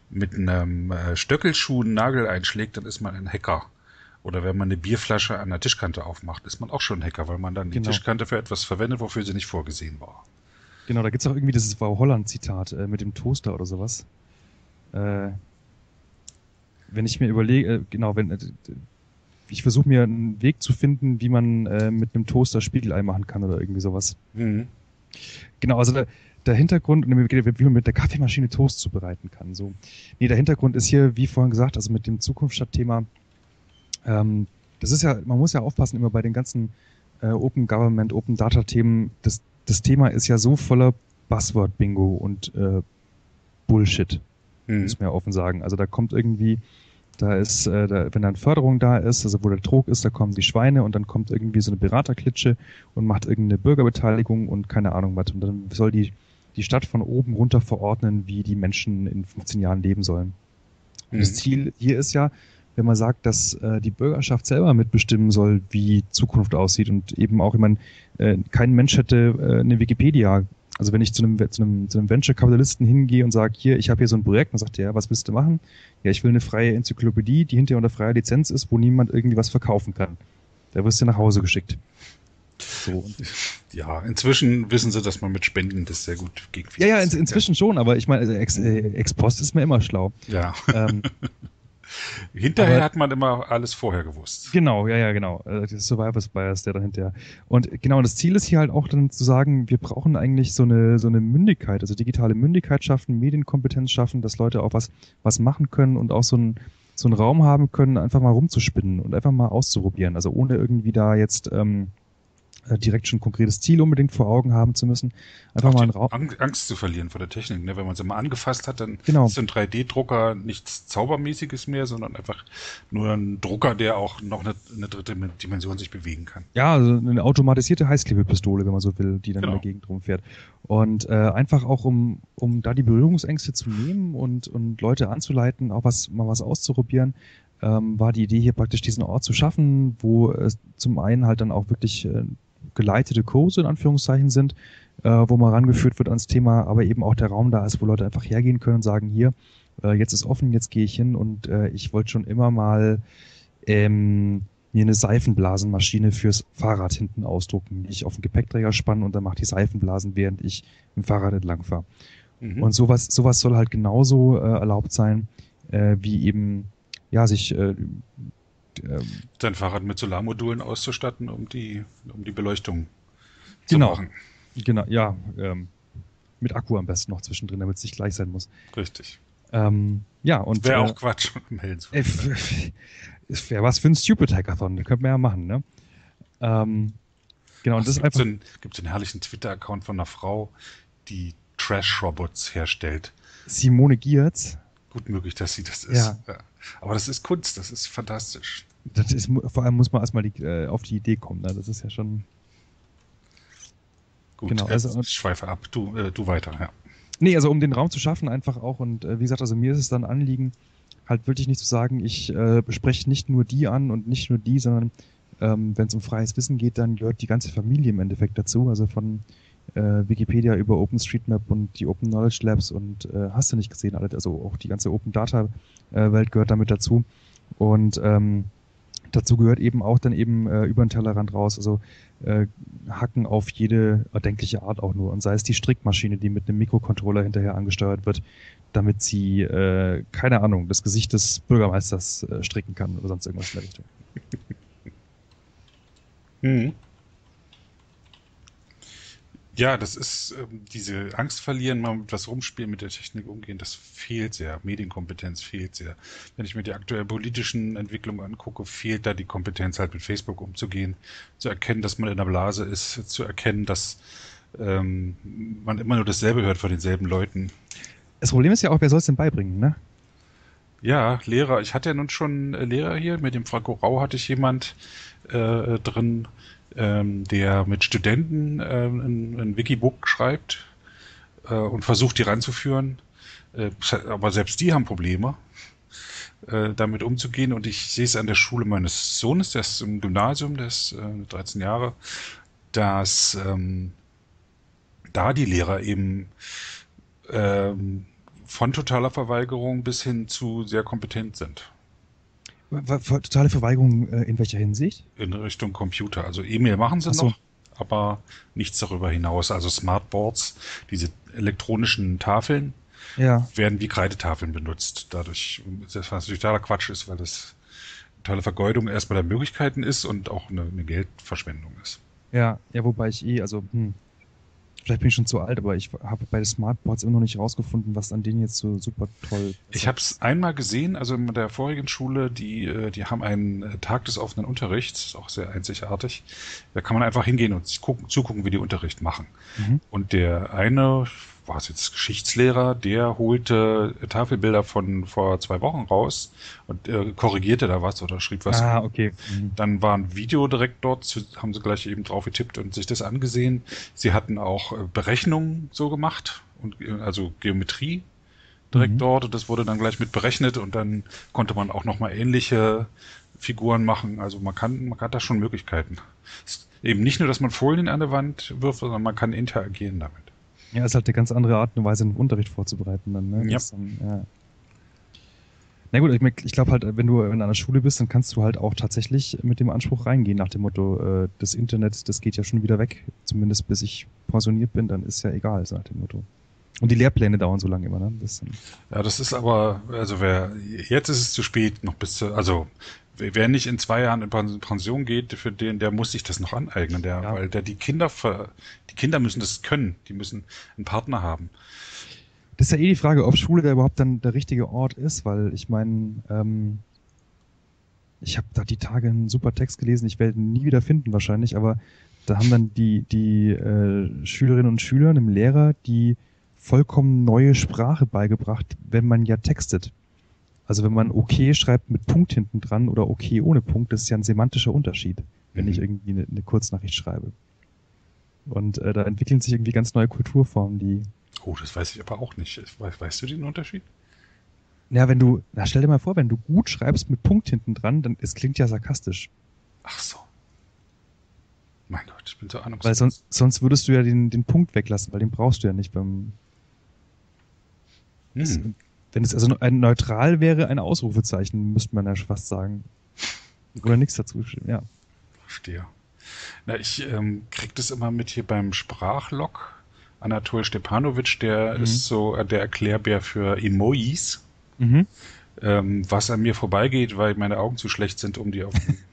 Stöckelschuh einen Nagel einschlägt, dann ist man ein Hacker. Oder wenn man eine Bierflasche an der Tischkante aufmacht, ist man auch schon ein Hacker, weil man dann die Tischkante für etwas verwendet, wofür sie nicht vorgesehen war. Genau, da gibt es auch irgendwie dieses Frau Holland-Zitat mit dem Toaster oder sowas. Wenn ich mir überlege, ich versuche mir einen Weg zu finden, wie man mit einem Toaster Spiegelei machen kann oder irgendwie sowas. Genau, also der Hintergrund, wie man mit der Kaffeemaschine Toast zubereiten kann. So. Nee, der Hintergrund ist hier, wie vorhin gesagt, also mit dem Zukunftsstadt-Thema. Das ist ja, man muss ja aufpassen immer bei den ganzen Open Government, Open Data Themen. Das Thema ist ja so voller Buzzword-Bingo und Bullshit, muss man ja offen sagen. Also da kommt irgendwie, wenn dann Förderung da ist, also wo der Trog ist, da kommen die Schweine und dann kommt irgendwie so eine Beraterklitsche und macht irgendeine Bürgerbeteiligung und keine Ahnung was. Und dann soll die Stadt von oben runter verordnen, wie die Menschen in 15 Jahren leben sollen. Und das Ziel hier ist ja, wenn man sagt, dass die Bürgerschaft selber mitbestimmen soll, wie Zukunft aussieht und eben auch, ich meine, kein Mensch hätte eine Wikipedia. Also wenn ich zu einem Venture-Kapitalisten hingehe und sage, hier, ich habe hier so ein Projekt, dann sagt er, ja, was willst du machen? Ja, ich will eine freie Enzyklopädie, die hinterher unter freier Lizenz ist, wo niemand irgendwie was verkaufen kann. Da wirst du nach Hause geschickt. So. Ja, inzwischen wissen sie, dass man mit Spenden das sehr gut gegen inzwischen schon, aber ich meine, ex post ist mir immer schlau. Ja. Hinterher hat man immer alles vorher gewusst. Genau, genau. Das Survivors Bias, der dahinter. Und genau, das Ziel ist hier halt auch dann zu sagen, wir brauchen eigentlich so eine Mündigkeit, also digitale Mündigkeit schaffen, Medienkompetenz schaffen, dass Leute auch was machen können und auch so einen Raum haben können, einfach mal rumzuspinnen und einfach mal auszuprobieren. Also ohne irgendwie da jetzt direkt schon ein konkretes Ziel unbedingt vor Augen haben zu müssen. Einfach mal einen Raum. Angst zu verlieren vor der Technik, ne? Wenn man sie mal angefasst hat, dann ist so ein 3D-Drucker nichts Zaubermäßiges mehr, sondern einfach nur ein Drucker, der auch noch eine dritte Dimension sich bewegen kann. Ja, also eine automatisierte Heißklebepistole, wenn man so will, die dann in der Gegend rumfährt. Und einfach auch, um da die Berührungsängste zu nehmen und Leute anzuleiten, auch mal was auszuprobieren, war die Idee hier praktisch diesen Ort zu schaffen, wo es zum einen halt dann auch wirklich geleitete Kurse in Anführungszeichen sind, wo man rangeführt wird ans Thema, aber eben auch der Raum da ist, wo Leute einfach hergehen können und sagen, hier, jetzt ist offen, jetzt gehe ich hin und ich wollte schon immer mal mir eine Seifenblasenmaschine fürs Fahrrad hinten ausdrucken, die ich auf den Gepäckträger spanne und dann macht die Seifenblasen, während ich mit dem Fahrrad entlang fahre. Und sowas soll halt genauso erlaubt sein, wie eben sich dein Fahrrad mit Solarmodulen auszustatten, um die Beleuchtung zu Genau. machen. Genau, ja. Mit Akku am besten noch zwischendrin, damit es nicht gleich sein muss. Richtig. Ja, und Wäre auch Quatsch, um hell zu werden. es wäre was für ein Stupid Hackathon, das könnten wir ja machen, ne? Genau, und das ist einfach. Gibt so einen herrlichen Twitter-Account von einer Frau, die Trash-Robots herstellt. Simone Giertz. Gut möglich, dass sie das ist. Ja. Ja. Aber das ist Kunst, das ist fantastisch. Das ist, vor allem muss man erstmal auf die Idee kommen, ne? Das ist ja schon. Gut, Genau, also, ich schweife ab. Du weiter, ja. Nee, also um den Raum zu schaffen einfach auch und wie gesagt, also mir ist es dann ein Anliegen, halt wirklich nicht zu sagen, ich bespreche nicht nur die an und nicht nur die, sondern wenn es um freies Wissen geht, dann gehört die ganze Familie im Endeffekt dazu, also von Wikipedia über OpenStreetMap und die Open Knowledge Labs und hast du nicht gesehen, also auch die ganze Open Data Welt gehört damit dazu und dazu gehört eben auch dann eben über den Tellerrand raus, also hacken auf jede erdenkliche Art auch nur. Und sei es die Strickmaschine, die mit einem Mikrocontroller hinterher angesteuert wird, damit sie, keine Ahnung, das Gesicht des Bürgermeisters stricken kann oder sonst irgendwas in der Richtung. Mhm. Ja, das ist diese Angst verlieren, mal mit was rumspielen, mit der Technik umgehen, das fehlt sehr. Medienkompetenz fehlt sehr. Wenn ich mir die aktuellen politischen Entwicklungen angucke, fehlt da die Kompetenz, halt mit Facebook umzugehen, zu erkennen, dass man in der Blase ist, zu erkennen, dass man immer nur dasselbe hört von denselben Leuten. Das Problem ist ja auch, wer soll es denn beibringen, ne? Ja, Lehrer. Ich hatte ja nun schon Lehrer hier. Mit dem Franco Rau hatte ich jemand drin, der mit Studenten ein Wikibook schreibt und versucht, die ranzuführen. Aber selbst die haben Probleme, damit umzugehen. Und ich sehe es an der Schule meines Sohnes, der ist im Gymnasium, der ist 13 Jahre, dass da die Lehrer eben von totaler Verweigerung bis hin zu sehr kompetent sind. Totale Verweigerung in welcher Hinsicht? In Richtung Computer. Also E-Mail machen sie Ach so. noch, aber nichts darüber hinaus. Also Smartboards, diese elektronischen Tafeln, Ja. werden wie Kreidetafeln benutzt. Dadurch, was natürlich totaler Quatsch ist, weil das totale Vergeudung erstmal der Möglichkeiten ist und auch eine Geldverschwendung ist. Ja, wobei ich vielleicht bin ich schon zu alt, aber ich habe bei den Smartboards immer noch nicht rausgefunden, was an denen jetzt so super toll ist. Ich habe es einmal gesehen, also in der vorigen Schule, die haben einen Tag des offenen Unterrichts, ist auch sehr einzigartig. Da kann man einfach hingehen und sich zugucken, wie die Unterricht machen. Mhm. Und der eine, war es jetzt Geschichtslehrer, der holte Tafelbilder von vor 2 Wochen raus und korrigierte da was oder schrieb was. Ah, okay. Mhm. Dann war ein Video direkt dort, haben sie gleich eben drauf getippt und sich das angesehen. Sie hatten auch Berechnungen so gemacht, und also Geometrie direkt dort, und das wurde dann gleich mit berechnet und dann konnte man auch nochmal ähnliche Figuren machen. Also man hat da schon Möglichkeiten. Es ist eben nicht nur, dass man Folien an der Wand wirft, sondern man kann interagieren damit. Ja, ist halt eine ganz andere Art und Weise, einen Unterricht vorzubereiten dann, ne? Ja. Ja. Na gut, ich glaube halt, wenn du in einer Schule bist, dann kannst du halt auch tatsächlich mit dem Anspruch reingehen, nach dem Motto, das Internet, das geht ja schon wieder weg, zumindest bis ich pensioniert bin, dann ist ja egal, so nach dem Motto. Und die Lehrpläne dauern so lange immer, ne? Ja, das ist aber, also jetzt ist es zu spät, wer nicht in 2 Jahren in Pension geht, für den, der muss sich das noch aneignen, weil die Kinder müssen das können, die müssen einen Partner haben. Das ist ja die Frage, ob Schule da überhaupt dann der richtige Ort ist, weil ich meine, ich habe da die Tage einen super Text gelesen, ich werde ihn nie wieder finden wahrscheinlich, aber da haben dann die Schülerinnen und Schüler einem Lehrer die vollkommen neue Sprache beigebracht, wenn man ja textet. Also wenn man okay schreibt mit Punkt hinten dran oder okay ohne Punkt, das ist ja ein semantischer Unterschied, wenn ich irgendwie eine Kurznachricht schreibe. Und da entwickeln sich irgendwie ganz neue Kulturformen, die... Oh, das weiß ich aber auch nicht. Weißt du den Unterschied? Ja, stell dir mal vor, wenn du gut schreibst mit Punkt hinten dran, dann es klingt ja sarkastisch. Ach so. Mein Gott, ich bin so ahnungslos. Weil sonst würdest du ja den Punkt weglassen, weil den brauchst du ja nicht beim... Wenn es also ein neutral wäre, ein Ausrufezeichen, müsste man ja fast sagen. Oder nichts dazu. Ja. Verstehe. Na, ich krieg das immer mit hier beim Sprachlog. Anatol Stepanovic, der ist so der Erklärbär für Emojis. Was an mir vorbeigeht, weil meine Augen zu schlecht sind, um die auf dem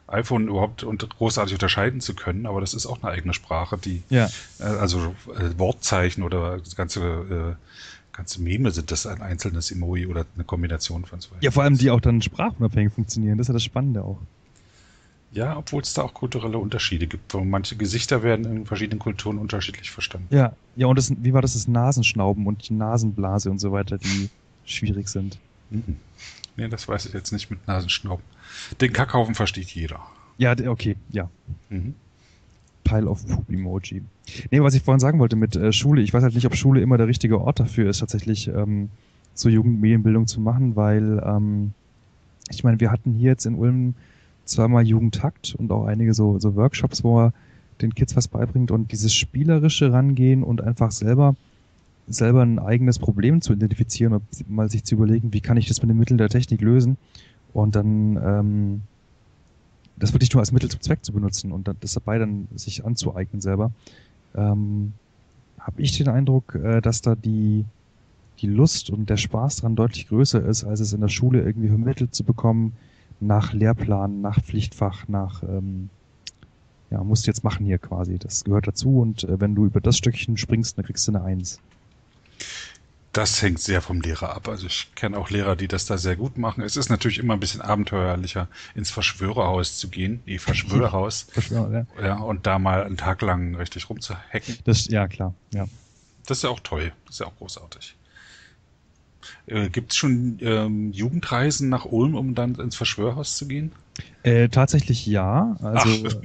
iPhone überhaupt großartig unterscheiden zu können, aber das ist auch eine eigene Sprache, die, Ja. also Wortzeichen oder das ganze Meme sind das ein einzelnes Emoji oder eine Kombination von zwei. Ja, vor allem die auch dann sprachunabhängig funktionieren. Das ist ja das Spannende auch. Ja, obwohl es da auch kulturelle Unterschiede gibt. Manche Gesichter werden in verschiedenen Kulturen unterschiedlich verstanden. Ja, ja, und wie war das Nasenschnauben und die Nasenblase und so weiter, die schwierig sind. Mhm. Nee, das weiß ich jetzt nicht mit Nasenschnauben. Den Kackhaufen versteht jeder. Ja, okay, ja. Mhm. Pile of Poop Emoji. Nee, was ich vorhin sagen wollte mit Schule, ich weiß halt nicht, ob Schule immer der richtige Ort dafür ist, tatsächlich so Jugendmedienbildung zu machen, weil ich meine, wir hatten hier jetzt in Ulm zweimal Jugendtakt und auch einige so Workshops, wo er den Kids was beibringt und dieses spielerische Rangehen und einfach selber ein eigenes Problem zu identifizieren und mal sich zu überlegen, wie kann ich das mit den Mitteln der Technik lösen und dann das wirklich nur als Mittel zum Zweck zu benutzen und das dabei dann sich anzueignen selber, habe ich den Eindruck, dass da die Lust und der Spaß dran deutlich größer ist, als es in der Schule irgendwie vermittelt zu bekommen, nach Lehrplan, nach Pflichtfach, nach musst du jetzt machen hier quasi. Das gehört dazu und wenn du über das Stückchen springst, dann kriegst du eine 1. Das hängt sehr vom Lehrer ab. Also ich kenne auch Lehrer, die das da sehr gut machen. Es ist natürlich immer ein bisschen abenteuerlicher, ins Verschwörerhaus zu gehen. Verschwörerhaus. Verschwörer, ja. Ja, und da mal einen Tag lang richtig rumzuhacken. Ja, klar. Ja. Das ist ja auch toll. Das ist ja auch großartig. Gibt es schon Jugendreisen nach Ulm, um dann ins Verschwörerhaus zu gehen? Tatsächlich ja. Also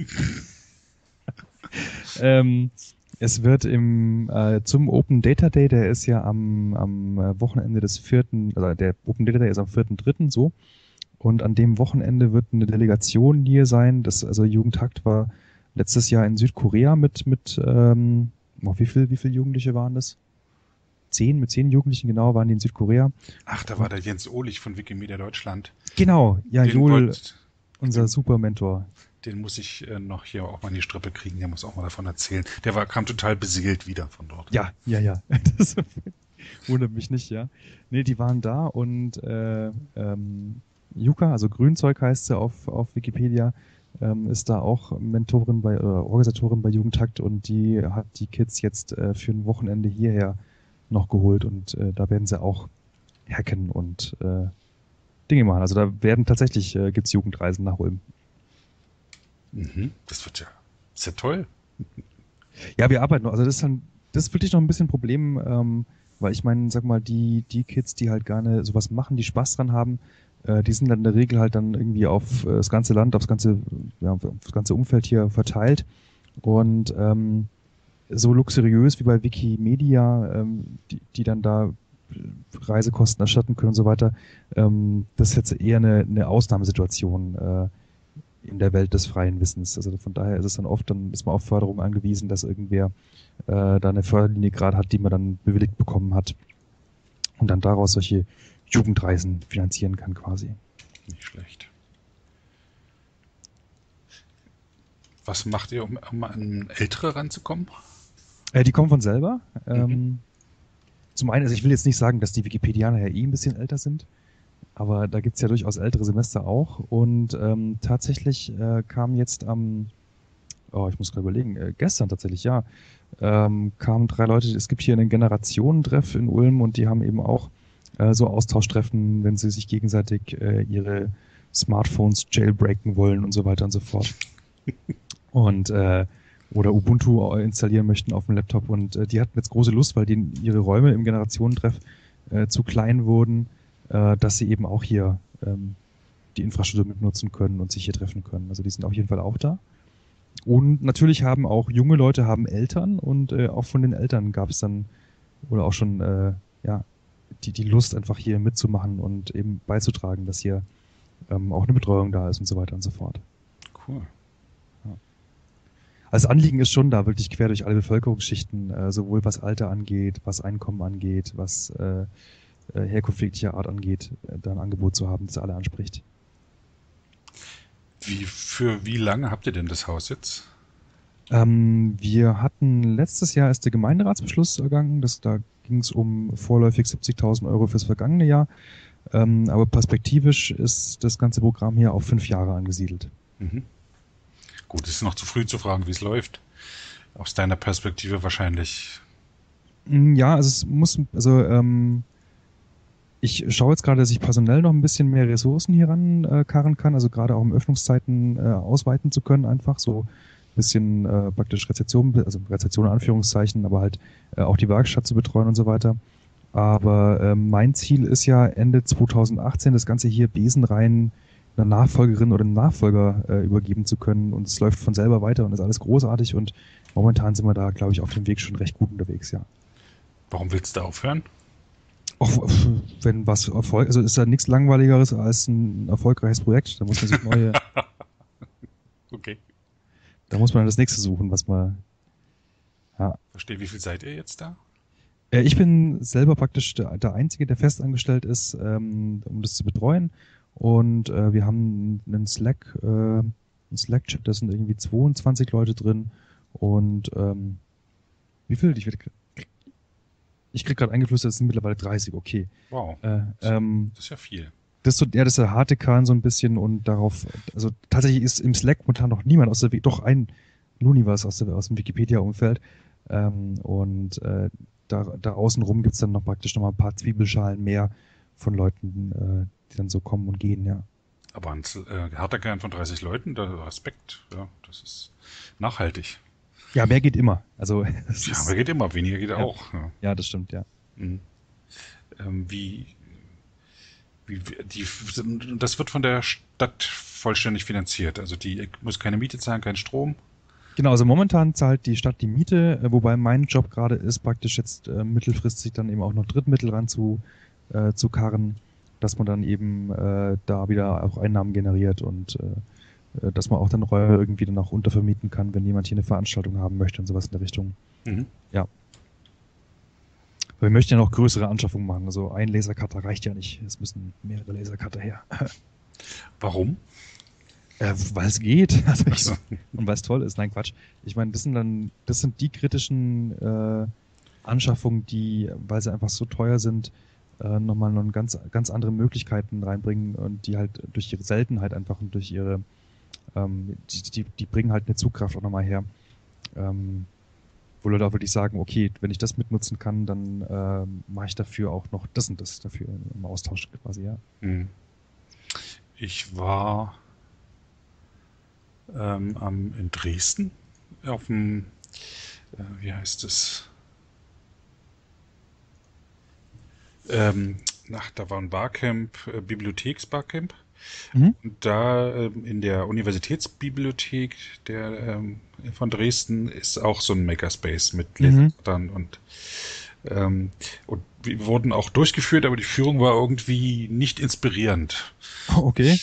es wird zum Open Data Day, der ist ja am Wochenende des 4., also der Open Data Day ist am 4.3. so. Und an dem Wochenende wird eine Delegation hier sein. Also Jugendhakt war letztes Jahr in Südkorea mit wie viele Jugendliche waren das? 10, mit 10 Jugendlichen genau waren die in Südkorea. Ach, da war der Jens Ohlich von Wikimedia Deutschland. Genau, ja, Joel, unser Super-Mentor. Den muss ich noch hier auch mal in die Strippe kriegen, der muss auch mal davon erzählen. Kam total beseelt wieder von dort. Ja. Das wundert mich nicht, ja. Nee, die waren da und Yuka, also Grünzeug heißt sie auf Wikipedia, ist da auch Mentorin Organisatorin bei Jugendtakt und die hat die Kids jetzt für ein Wochenende hierher noch geholt und da werden sie auch hacken und Dinge machen. Also da werden tatsächlich, gibt's Jugendreisen nach Ulm. Mhm. Das ist ja toll. Ja, wir arbeiten noch. Also das ist wirklich noch ein bisschen ein Problem, weil ich meine, sag mal, die Kids, die halt gerne sowas machen, die Spaß dran haben, die sind dann in der Regel halt dann irgendwie auf das ganze Land, auf das ganze Umfeld hier verteilt. Und so luxuriös wie bei Wikimedia, die dann da Reisekosten erstatten können und so weiter, das ist jetzt eher eine Ausnahmesituation in der Welt des freien Wissens. Also von daher ist es dann ist man auf Förderung angewiesen, dass irgendwer da eine Förderlinie gerade hat, die man dann bewilligt bekommen hat und dann daraus solche Jugendreisen finanzieren kann quasi. Nicht schlecht. Was macht ihr, um an Ältere ranzukommen? Die kommen von selber. Zum einen, also ich will jetzt nicht sagen, dass die Wikipedianer ja ein bisschen älter sind, aber da gibt's ja durchaus ältere Semester auch. Und tatsächlich kam jetzt ich muss gerade überlegen, gestern tatsächlich, ja, kamen 3 Leute, es gibt hier einen Generationentreff in Ulm und die haben eben auch so Austauschtreffen, wenn sie sich gegenseitig ihre Smartphones jailbreaken wollen und so weiter und so fort. Und oder Ubuntu installieren möchten auf dem Laptop und die hatten jetzt große Lust, weil ihre Räume im Generationentreff zu klein wurden, dass sie eben auch hier die Infrastruktur mitnutzen können und sich hier treffen können. Also die sind auf jeden Fall auch da. Und natürlich haben auch junge Leute Eltern und auch von den Eltern gab es dann oder auch schon die Lust einfach hier mitzumachen und eben beizutragen, dass hier auch eine Betreuung da ist und so weiter und so fort. Cool. Also Anliegen ist schon da, wirklich quer durch alle Bevölkerungsschichten, sowohl was Alter angeht, was Einkommen angeht, was herkunftlicher Art angeht, da ein Angebot zu haben, das alle anspricht. Wie lange habt ihr denn das Haus jetzt? Wir hatten letztes Jahr erst der Gemeinderatsbeschluss ergangen, da ging es um vorläufig 70.000 Euro fürs vergangene Jahr, aber perspektivisch ist das ganze Programm hier auf 5 Jahre angesiedelt. Mhm. Gut, es ist noch zu früh zu fragen, wie es läuft. Aus deiner Perspektive wahrscheinlich. Ja, also ich schaue jetzt gerade, dass ich personell noch ein bisschen mehr Ressourcen hier rankarren kann, also gerade auch um Öffnungszeiten ausweiten zu können, einfach so ein bisschen praktisch Rezeption in Anführungszeichen, aber halt auch die Werkstatt zu betreuen und so weiter. Aber mein Ziel ist ja Ende 2018 das Ganze hier besenrein einer Nachfolgerin oder einem Nachfolger übergeben zu können und es läuft von selber weiter und ist alles großartig und momentan sind wir da, glaube ich, auf dem Weg schon recht gut unterwegs, ja. Warum willst du aufhören? Auch wenn was Erfolg, also ist ja nichts Langweiligeres als ein erfolgreiches Projekt. Da muss man sich Okay. da muss man das nächste suchen, was man, ja. Verstehe, wie viel seid ihr jetzt da? Ich bin selber praktisch der Einzige, der festangestellt ist, um das zu betreuen. Und wir haben einen Slack-Chat, da sind irgendwie 22 Leute drin. Und wie viel? Ich krieg gerade eingeflüstert, es sind mittlerweile 30, okay. Wow. Das ist ja viel. Das ist so, ja, das ist der harte Kern so ein bisschen und darauf, also tatsächlich ist im Slack momentan noch niemand aus doch ein Luniverse aus dem Wikipedia-Umfeld. Da außenrum gibt's dann noch praktisch noch mal ein paar Zwiebelschalen mehr von Leuten, die dann so kommen und gehen, ja. Aber ein harter Kern von 30 Leuten, da Respekt, ja, das ist nachhaltig. Ja, mehr geht immer. Also mehr geht immer, weniger geht ja. auch. Ja. Ja, das stimmt, ja. Mhm. Das wird von der Stadt vollständig finanziert. Also die muss keine Miete zahlen, keinen Strom. Genau, also momentan zahlt die Stadt die Miete, wobei mein Job gerade ist, praktisch jetzt mittelfristig dann eben auch noch Drittmittel ran zu karren, dass man dann eben da wieder auch Einnahmen generiert und dass man auch dann Räume irgendwie dann auch untervermieten kann, wenn jemand hier eine Veranstaltung haben möchte und sowas in der Richtung. Mhm. Ja. Aber wir möchten ja noch größere Anschaffungen machen. Also ein Lasercutter reicht ja nicht. Es müssen mehrere Lasercutter her. Warum? Weil es geht. So. Und weil es toll ist. Nein, Quatsch. Ich meine, das sind die kritischen Anschaffungen, die, weil sie einfach so teuer sind, nochmal noch ganz, ganz andere Möglichkeiten reinbringen und die halt durch ihre Seltenheit einfach und durch ihre die bringen halt eine Zugkraft auch nochmal her. Wo Leute auch wirklich sagen, okay, wenn ich das mitnutzen kann, dann mache ich dafür auch noch das und das dafür im Austausch quasi, ja. Ich war in Dresden auf dem, wie heißt es? Da war ein Barcamp, Bibliotheksbarcamp. Mhm. Und da in der Universitätsbibliothek von Dresden ist auch so ein Makerspace mit Lasercuttern und wir wurden auch durchgeführt, aber die Führung war irgendwie nicht inspirierend. Okay.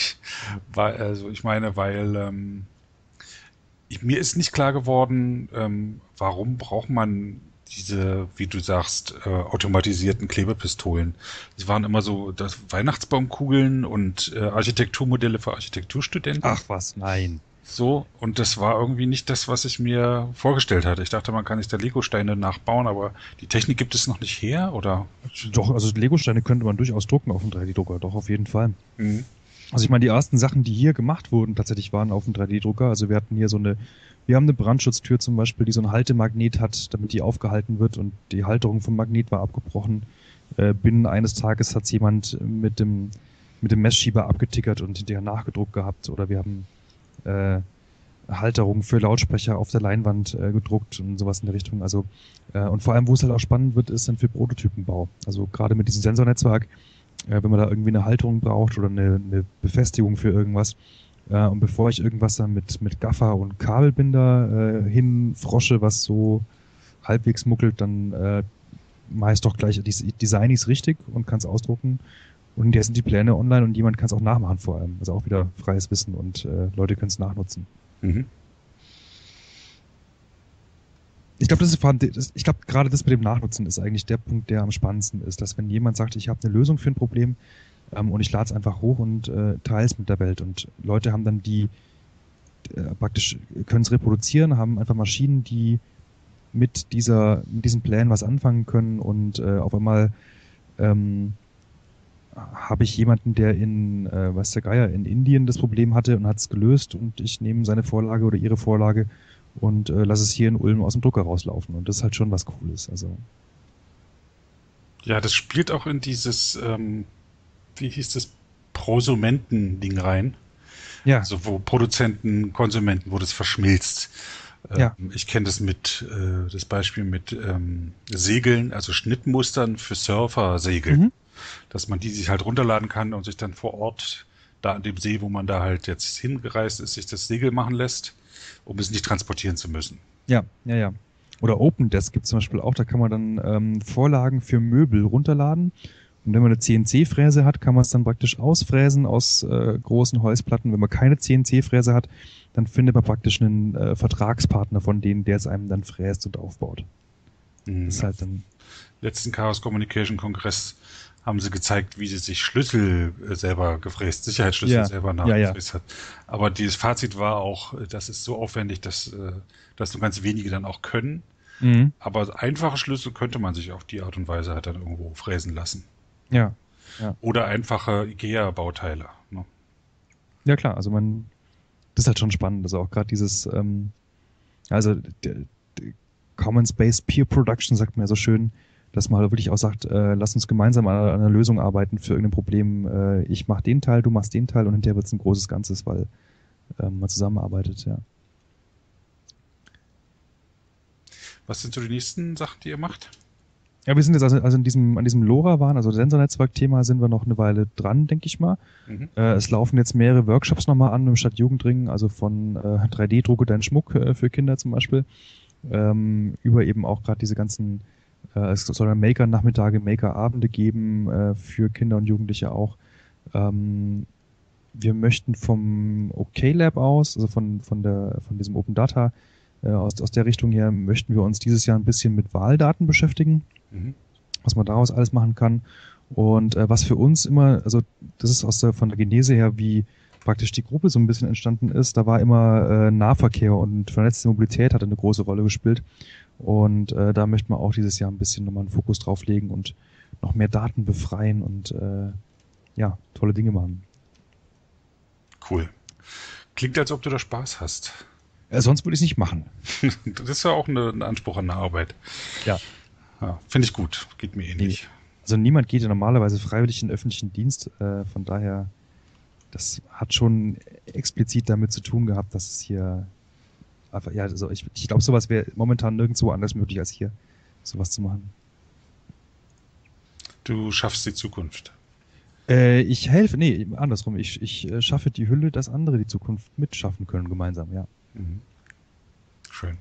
Mir ist nicht klar geworden, warum braucht man diese, wie du sagst, automatisierten Klebepistolen. Die waren immer so Weihnachtsbaumkugeln und Architekturmodelle für Architekturstudenten. Ach was, nein. So, und das war irgendwie nicht das, was ich mir vorgestellt hatte. Ich dachte, man kann nicht da Lego-Steine nachbauen, aber die Technik gibt es noch nicht her, oder? Doch, also Lego-Steine könnte man durchaus drucken auf dem 3D-Drucker, doch, auf jeden Fall. Mhm. Also ich meine, die ersten Sachen, die hier gemacht wurden, tatsächlich waren auf dem 3D-Drucker. Also wir hatten hier wir haben eine Brandschutztür zum Beispiel, die so ein Haltemagnet hat, damit die aufgehalten wird und die Halterung vom Magnet war abgebrochen. Binnen eines Tages hat jemand mit dem Messschieber abgetickert und hinterher nachgedruckt gehabt. Oder wir haben Halterungen für Lautsprecher auf der Leinwand gedruckt und sowas in der Richtung. Also und vor allem, wo es halt auch spannend wird, ist dann für Prototypenbau. Also gerade mit diesem Sensornetzwerk, wenn man da irgendwie eine Halterung braucht oder eine Befestigung für irgendwas. Und bevor ich irgendwas dann mit Gaffer und Kabelbinder hinfrosche, was so halbwegs muckelt, dann mache ich doch gleich, design ich es richtig und kann es ausdrucken. Und jetzt sind die Pläne online und jemand kann es auch nachmachen vor allem. Also auch wieder freies Wissen und Leute können es nachnutzen. Mhm. Ich glaube, gerade das mit dem Nachnutzen ist eigentlich der Punkt, der am spannendsten ist, dass wenn jemand sagt, ich habe eine Lösung für ein Problem und ich lade es einfach hoch und teile es mit der Welt und Leute haben dann praktisch können es reproduzieren, haben einfach Maschinen, die mit diesen Plänen was anfangen können und auf einmal habe ich jemanden, der weiß der Geier, in Indien das Problem hatte und hat es gelöst und ich nehme seine Vorlage oder ihre Vorlage und lasse es hier in Ulm aus dem Drucker rauslaufen. Und das ist halt schon was Cooles. Also, Ja, das spielt auch in dieses, wie hieß das, Prosumenten-Ding rein. ja, Also wo Produzenten, Konsumenten, wo das verschmilzt. ja. Ich kenne das das Beispiel mit Segeln, also Schnittmustern für Surfer-Segel, Mhm. dass man die sich halt runterladen kann und sich dann vor Ort, da an dem See, wo man da halt jetzt hingereist ist, sich das Segel machen lässt, um es nicht transportieren zu müssen. Ja, ja, ja. Oder OpenDesk gibt es zum Beispiel auch, da kann man dann Vorlagen für Möbel runterladen. Und wenn man eine CNC-Fräse hat, kann man es dann praktisch ausfräsen aus großen Holzplatten. Wenn man keine CNC-Fräse hat, dann findet man praktisch einen Vertragspartner von denen, der es einem dann fräst und aufbaut. Das ist halt dann. Letzten Chaos Communication Kongress haben sie gezeigt, wie sie sich Schlüssel selber gefräst, Sicherheitsschlüssel Ja, selber ja, ja. nachgefräst hat. Aber dieses Fazit war auch, das ist so aufwendig, dass nur ganz wenige dann auch können. Mhm. Aber einfache Schlüssel könnte man sich auf die Art und Weise halt dann irgendwo fräsen lassen. Ja, ja. Oder einfache IKEA-Bauteile. Ne? Ja, klar, also das ist halt schon spannend. Also auch gerade dieses, also der Commons-Based Peer Production sagt man ja so schön, dass man halt wirklich auch sagt, lass uns gemeinsam an einer Lösung arbeiten für irgendein Problem. Ich mach den Teil, du machst den Teil und hinterher wird es ein großes Ganzes, weil man zusammenarbeitet, ja. Was sind so die nächsten Sachen, die ihr macht? Ja, wir sind jetzt also an diesem LoRaWAN, also Sensornetzwerk-Thema, sind wir noch eine Weile dran, denke ich mal. Mhm. Es laufen jetzt mehrere Workshops nochmal an im Stadtjugendring, also von 3D-Drucke deinen Schmuck für Kinder zum Beispiel, über eben auch gerade diese ganzen, es soll Maker-Nachmittage, Maker-Abende geben für Kinder und Jugendliche auch. Wir möchten vom OK-Lab aus, also von diesem Open Data, aus der Richtung her, möchten wir uns dieses Jahr ein bisschen mit Wahldaten beschäftigen, was man daraus alles machen kann. Und was für uns immer, also das ist von der Genese her, wie praktisch die Gruppe so ein bisschen entstanden ist, da war immer Nahverkehr und vernetzte Mobilität hat eine große Rolle gespielt. Und da möchten wir auch dieses Jahr ein bisschen nochmal einen Fokus drauf legen und noch mehr Daten befreien und ja, tolle Dinge machen. Cool. Klingt, als ob du da Spaß hast. Sonst würde ich es nicht machen. Das ist ja auch ein Anspruch an der Arbeit. Ja. Ja, finde ich gut. Geht mir ähnlich. Also niemand geht ja normalerweise freiwillig in den öffentlichen Dienst. Von daher, das hat schon explizit damit zu tun gehabt, dass es hier einfach, ja, also ich glaube, sowas wäre momentan nirgendwo anders möglich als hier, sowas zu machen. Du schaffst die Zukunft. Ich helfe, nee, andersrum. Ich schaffe die Hülle, dass andere die Zukunft mitschaffen können, gemeinsam, ja. Mhm. Schön.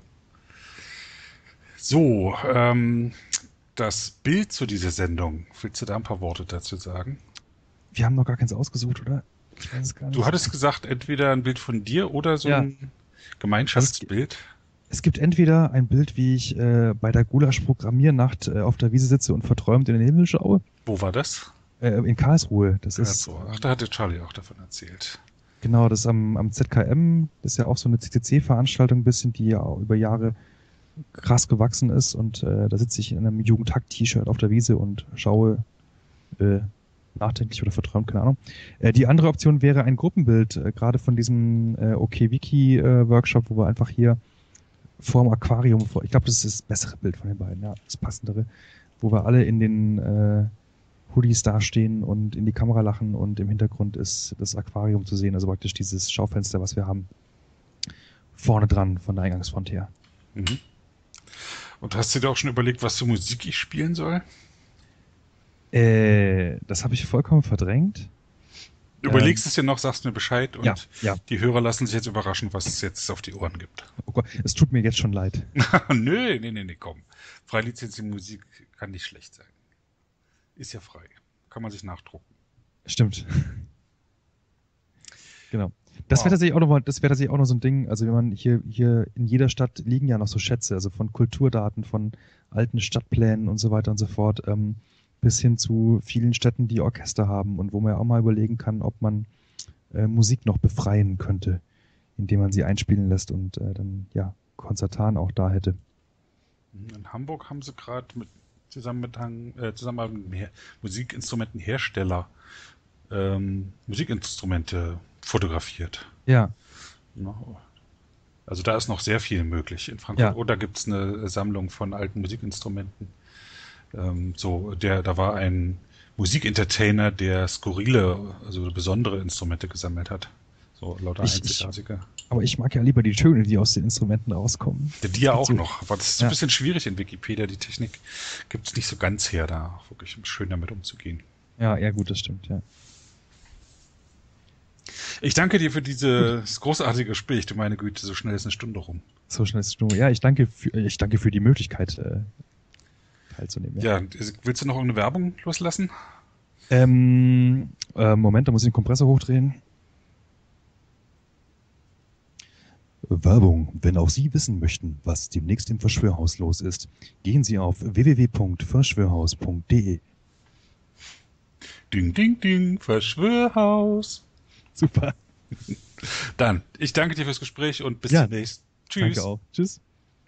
So, das Bild zu dieser Sendung, willst du da ein paar Worte dazu sagen? Wir haben noch gar keins ausgesucht, oder? Ich weiß es gar nicht. Du hattest gesagt, entweder ein Bild von dir oder so Ja. ein Gemeinschaftsbild. Es gibt entweder ein Bild, wie ich bei der Gulasch-Programmiernacht auf der Wiese sitze und verträumt in den Himmel schaue. Wo war das? In Karlsruhe. Das ist, Also, ach, da hatte Charlie auch davon erzählt. genau, das ist am ZKM. Das ist ja auch so eine CCC-Veranstaltung ein bisschen, die ja auch über Jahre krass gewachsen ist. Und da sitze ich in einem Jugendhack-T-Shirt auf der Wiese und schaue nachdenklich oder verträumt, keine Ahnung. Die andere Option wäre ein Gruppenbild, gerade von diesem OK-Wiki-Workshop, wo wir einfach hier vorm Aquarium, ich glaube, das ist das bessere Bild von den beiden, ja, das passendere, wo wir alle in den Hoodies dastehen und in die Kamera lachen und im Hintergrund ist das Aquarium zu sehen, also praktisch dieses Schaufenster, was wir haben, vorne dran von der Eingangsfront her. Mhm. Und hast du dir auch schon überlegt, was für Musik ich spielen soll? Das habe ich vollkommen verdrängt. Überlegst es dir noch, sagst mir Bescheid und ja. die Hörer lassen sich jetzt überraschen, was es jetzt auf die Ohren gibt. Oh Gott, es tut mir jetzt schon leid. Nö, komm. Freilizenzierte Musik kann nicht schlecht sein. Ist ja frei. Kann man sich nachdrucken. Stimmt. Genau. Das wäre tatsächlich auch noch so ein Ding, also wenn man hier in jeder Stadt liegen ja noch so Schätze, also von Kulturdaten, von alten Stadtplänen und so weiter und so fort, bis hin zu vielen Städten, die Orchester haben und wo man ja auch mal überlegen kann, ob man Musik noch befreien könnte, indem man sie einspielen lässt und dann ja Konzertan auch da hätte. In Hamburg haben sie gerade mit Musikinstrumentenhersteller Musikinstrumente fotografiert. Ja. Also da ist noch sehr viel möglich in Frankfurt. Oder gibt es eine Sammlung von alten Musikinstrumenten? Da war ein Musikentertainer, der skurrile, also besondere Instrumente gesammelt hat. So lauter einzigartige. Aber ich mag ja lieber die Töne, die aus den Instrumenten rauskommen. Die ja auch noch. Aber das ist ein bisschen schwierig in Wikipedia. Die Technik gibt es nicht so ganz her, da wirklich schön damit umzugehen. Ja, gut, das stimmt, ja. Ich danke dir für dieses großartige Gespräch. Du meine Güte, so schnell ist eine Stunde rum. So schnell ist eine Stunde. Ja, ich danke für die Möglichkeit, teilzunehmen. Ja, willst du noch eine Werbung loslassen? Moment, da muss ich den Kompressor hochdrehen. Werbung. Wenn auch Sie wissen möchten, was demnächst im Verschwörhaus los ist, gehen Sie auf www.verschwörhaus.de. Ding, ding, ding, Verschwörhaus. Super. Dann, ich danke dir fürs Gespräch und bis demnächst. Tschüss. Danke auch. Tschüss.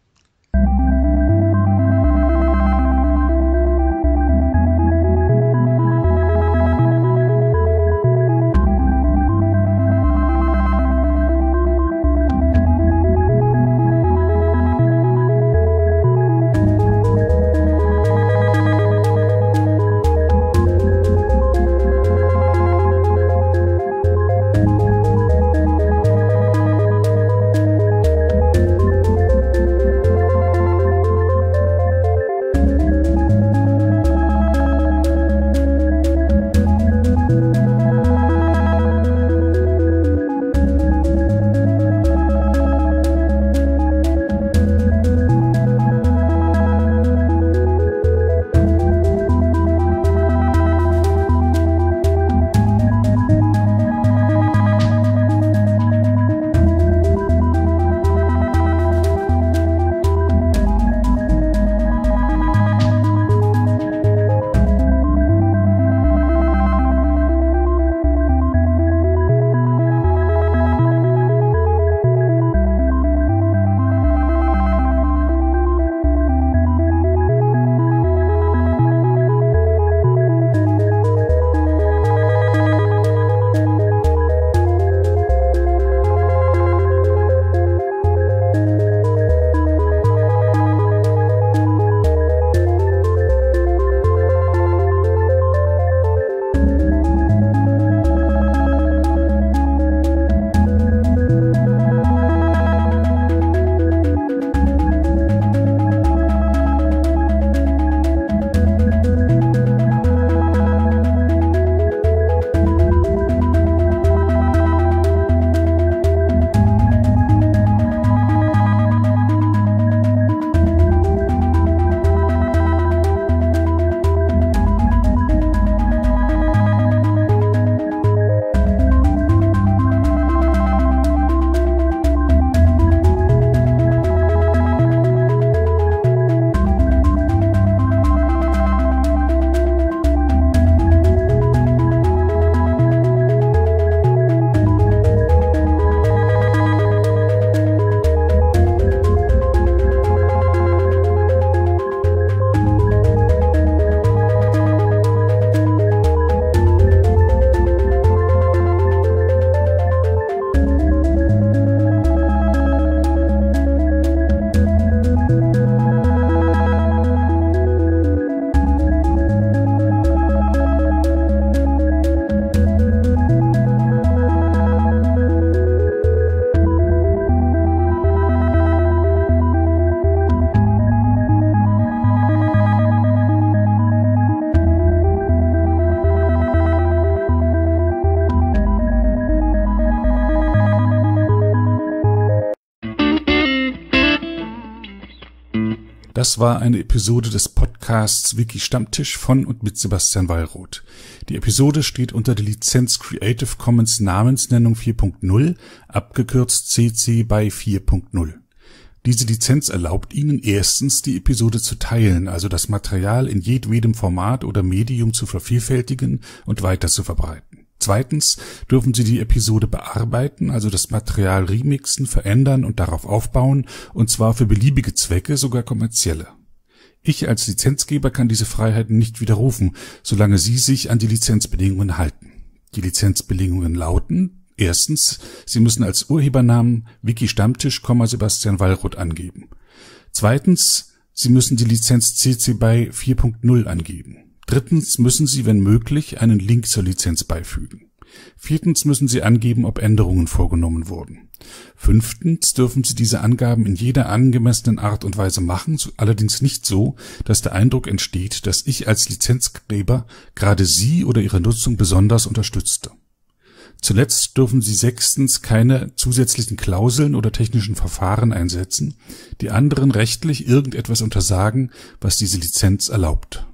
Das war eine Episode des Podcasts Wiki Stammtisch von und mit Sebastian Wallroth. Die Episode steht unter der Lizenz Creative Commons Namensnennung 4.0, abgekürzt CC BY 4.0. Diese Lizenz erlaubt Ihnen erstens, die Episode zu teilen, also das Material in jedwedem Format oder Medium zu vervielfältigen und weiter zu verbreiten. Zweitens dürfen Sie die Episode bearbeiten, also das Material remixen, verändern und darauf aufbauen, und zwar für beliebige Zwecke, sogar kommerzielle. Ich als Lizenzgeber kann diese Freiheiten nicht widerrufen, solange Sie sich an die Lizenzbedingungen halten. Die Lizenzbedingungen lauten: Erstens, Sie müssen als Urhebernamen Wiki Stammtisch, Sebastian Wallroth angeben. Zweitens, Sie müssen die Lizenz CC BY 4.0 angeben. Drittens müssen Sie, wenn möglich, einen Link zur Lizenz beifügen. Viertens müssen Sie angeben, ob Änderungen vorgenommen wurden. Fünftens dürfen Sie diese Angaben in jeder angemessenen Art und Weise machen, allerdings nicht so, dass der Eindruck entsteht, dass ich als Lizenzgeber gerade Sie oder Ihre Nutzung besonders unterstützte. Zuletzt dürfen Sie sechstens keine zusätzlichen Klauseln oder technischen Verfahren einsetzen, die anderen rechtlich irgendetwas untersagen, was diese Lizenz erlaubt.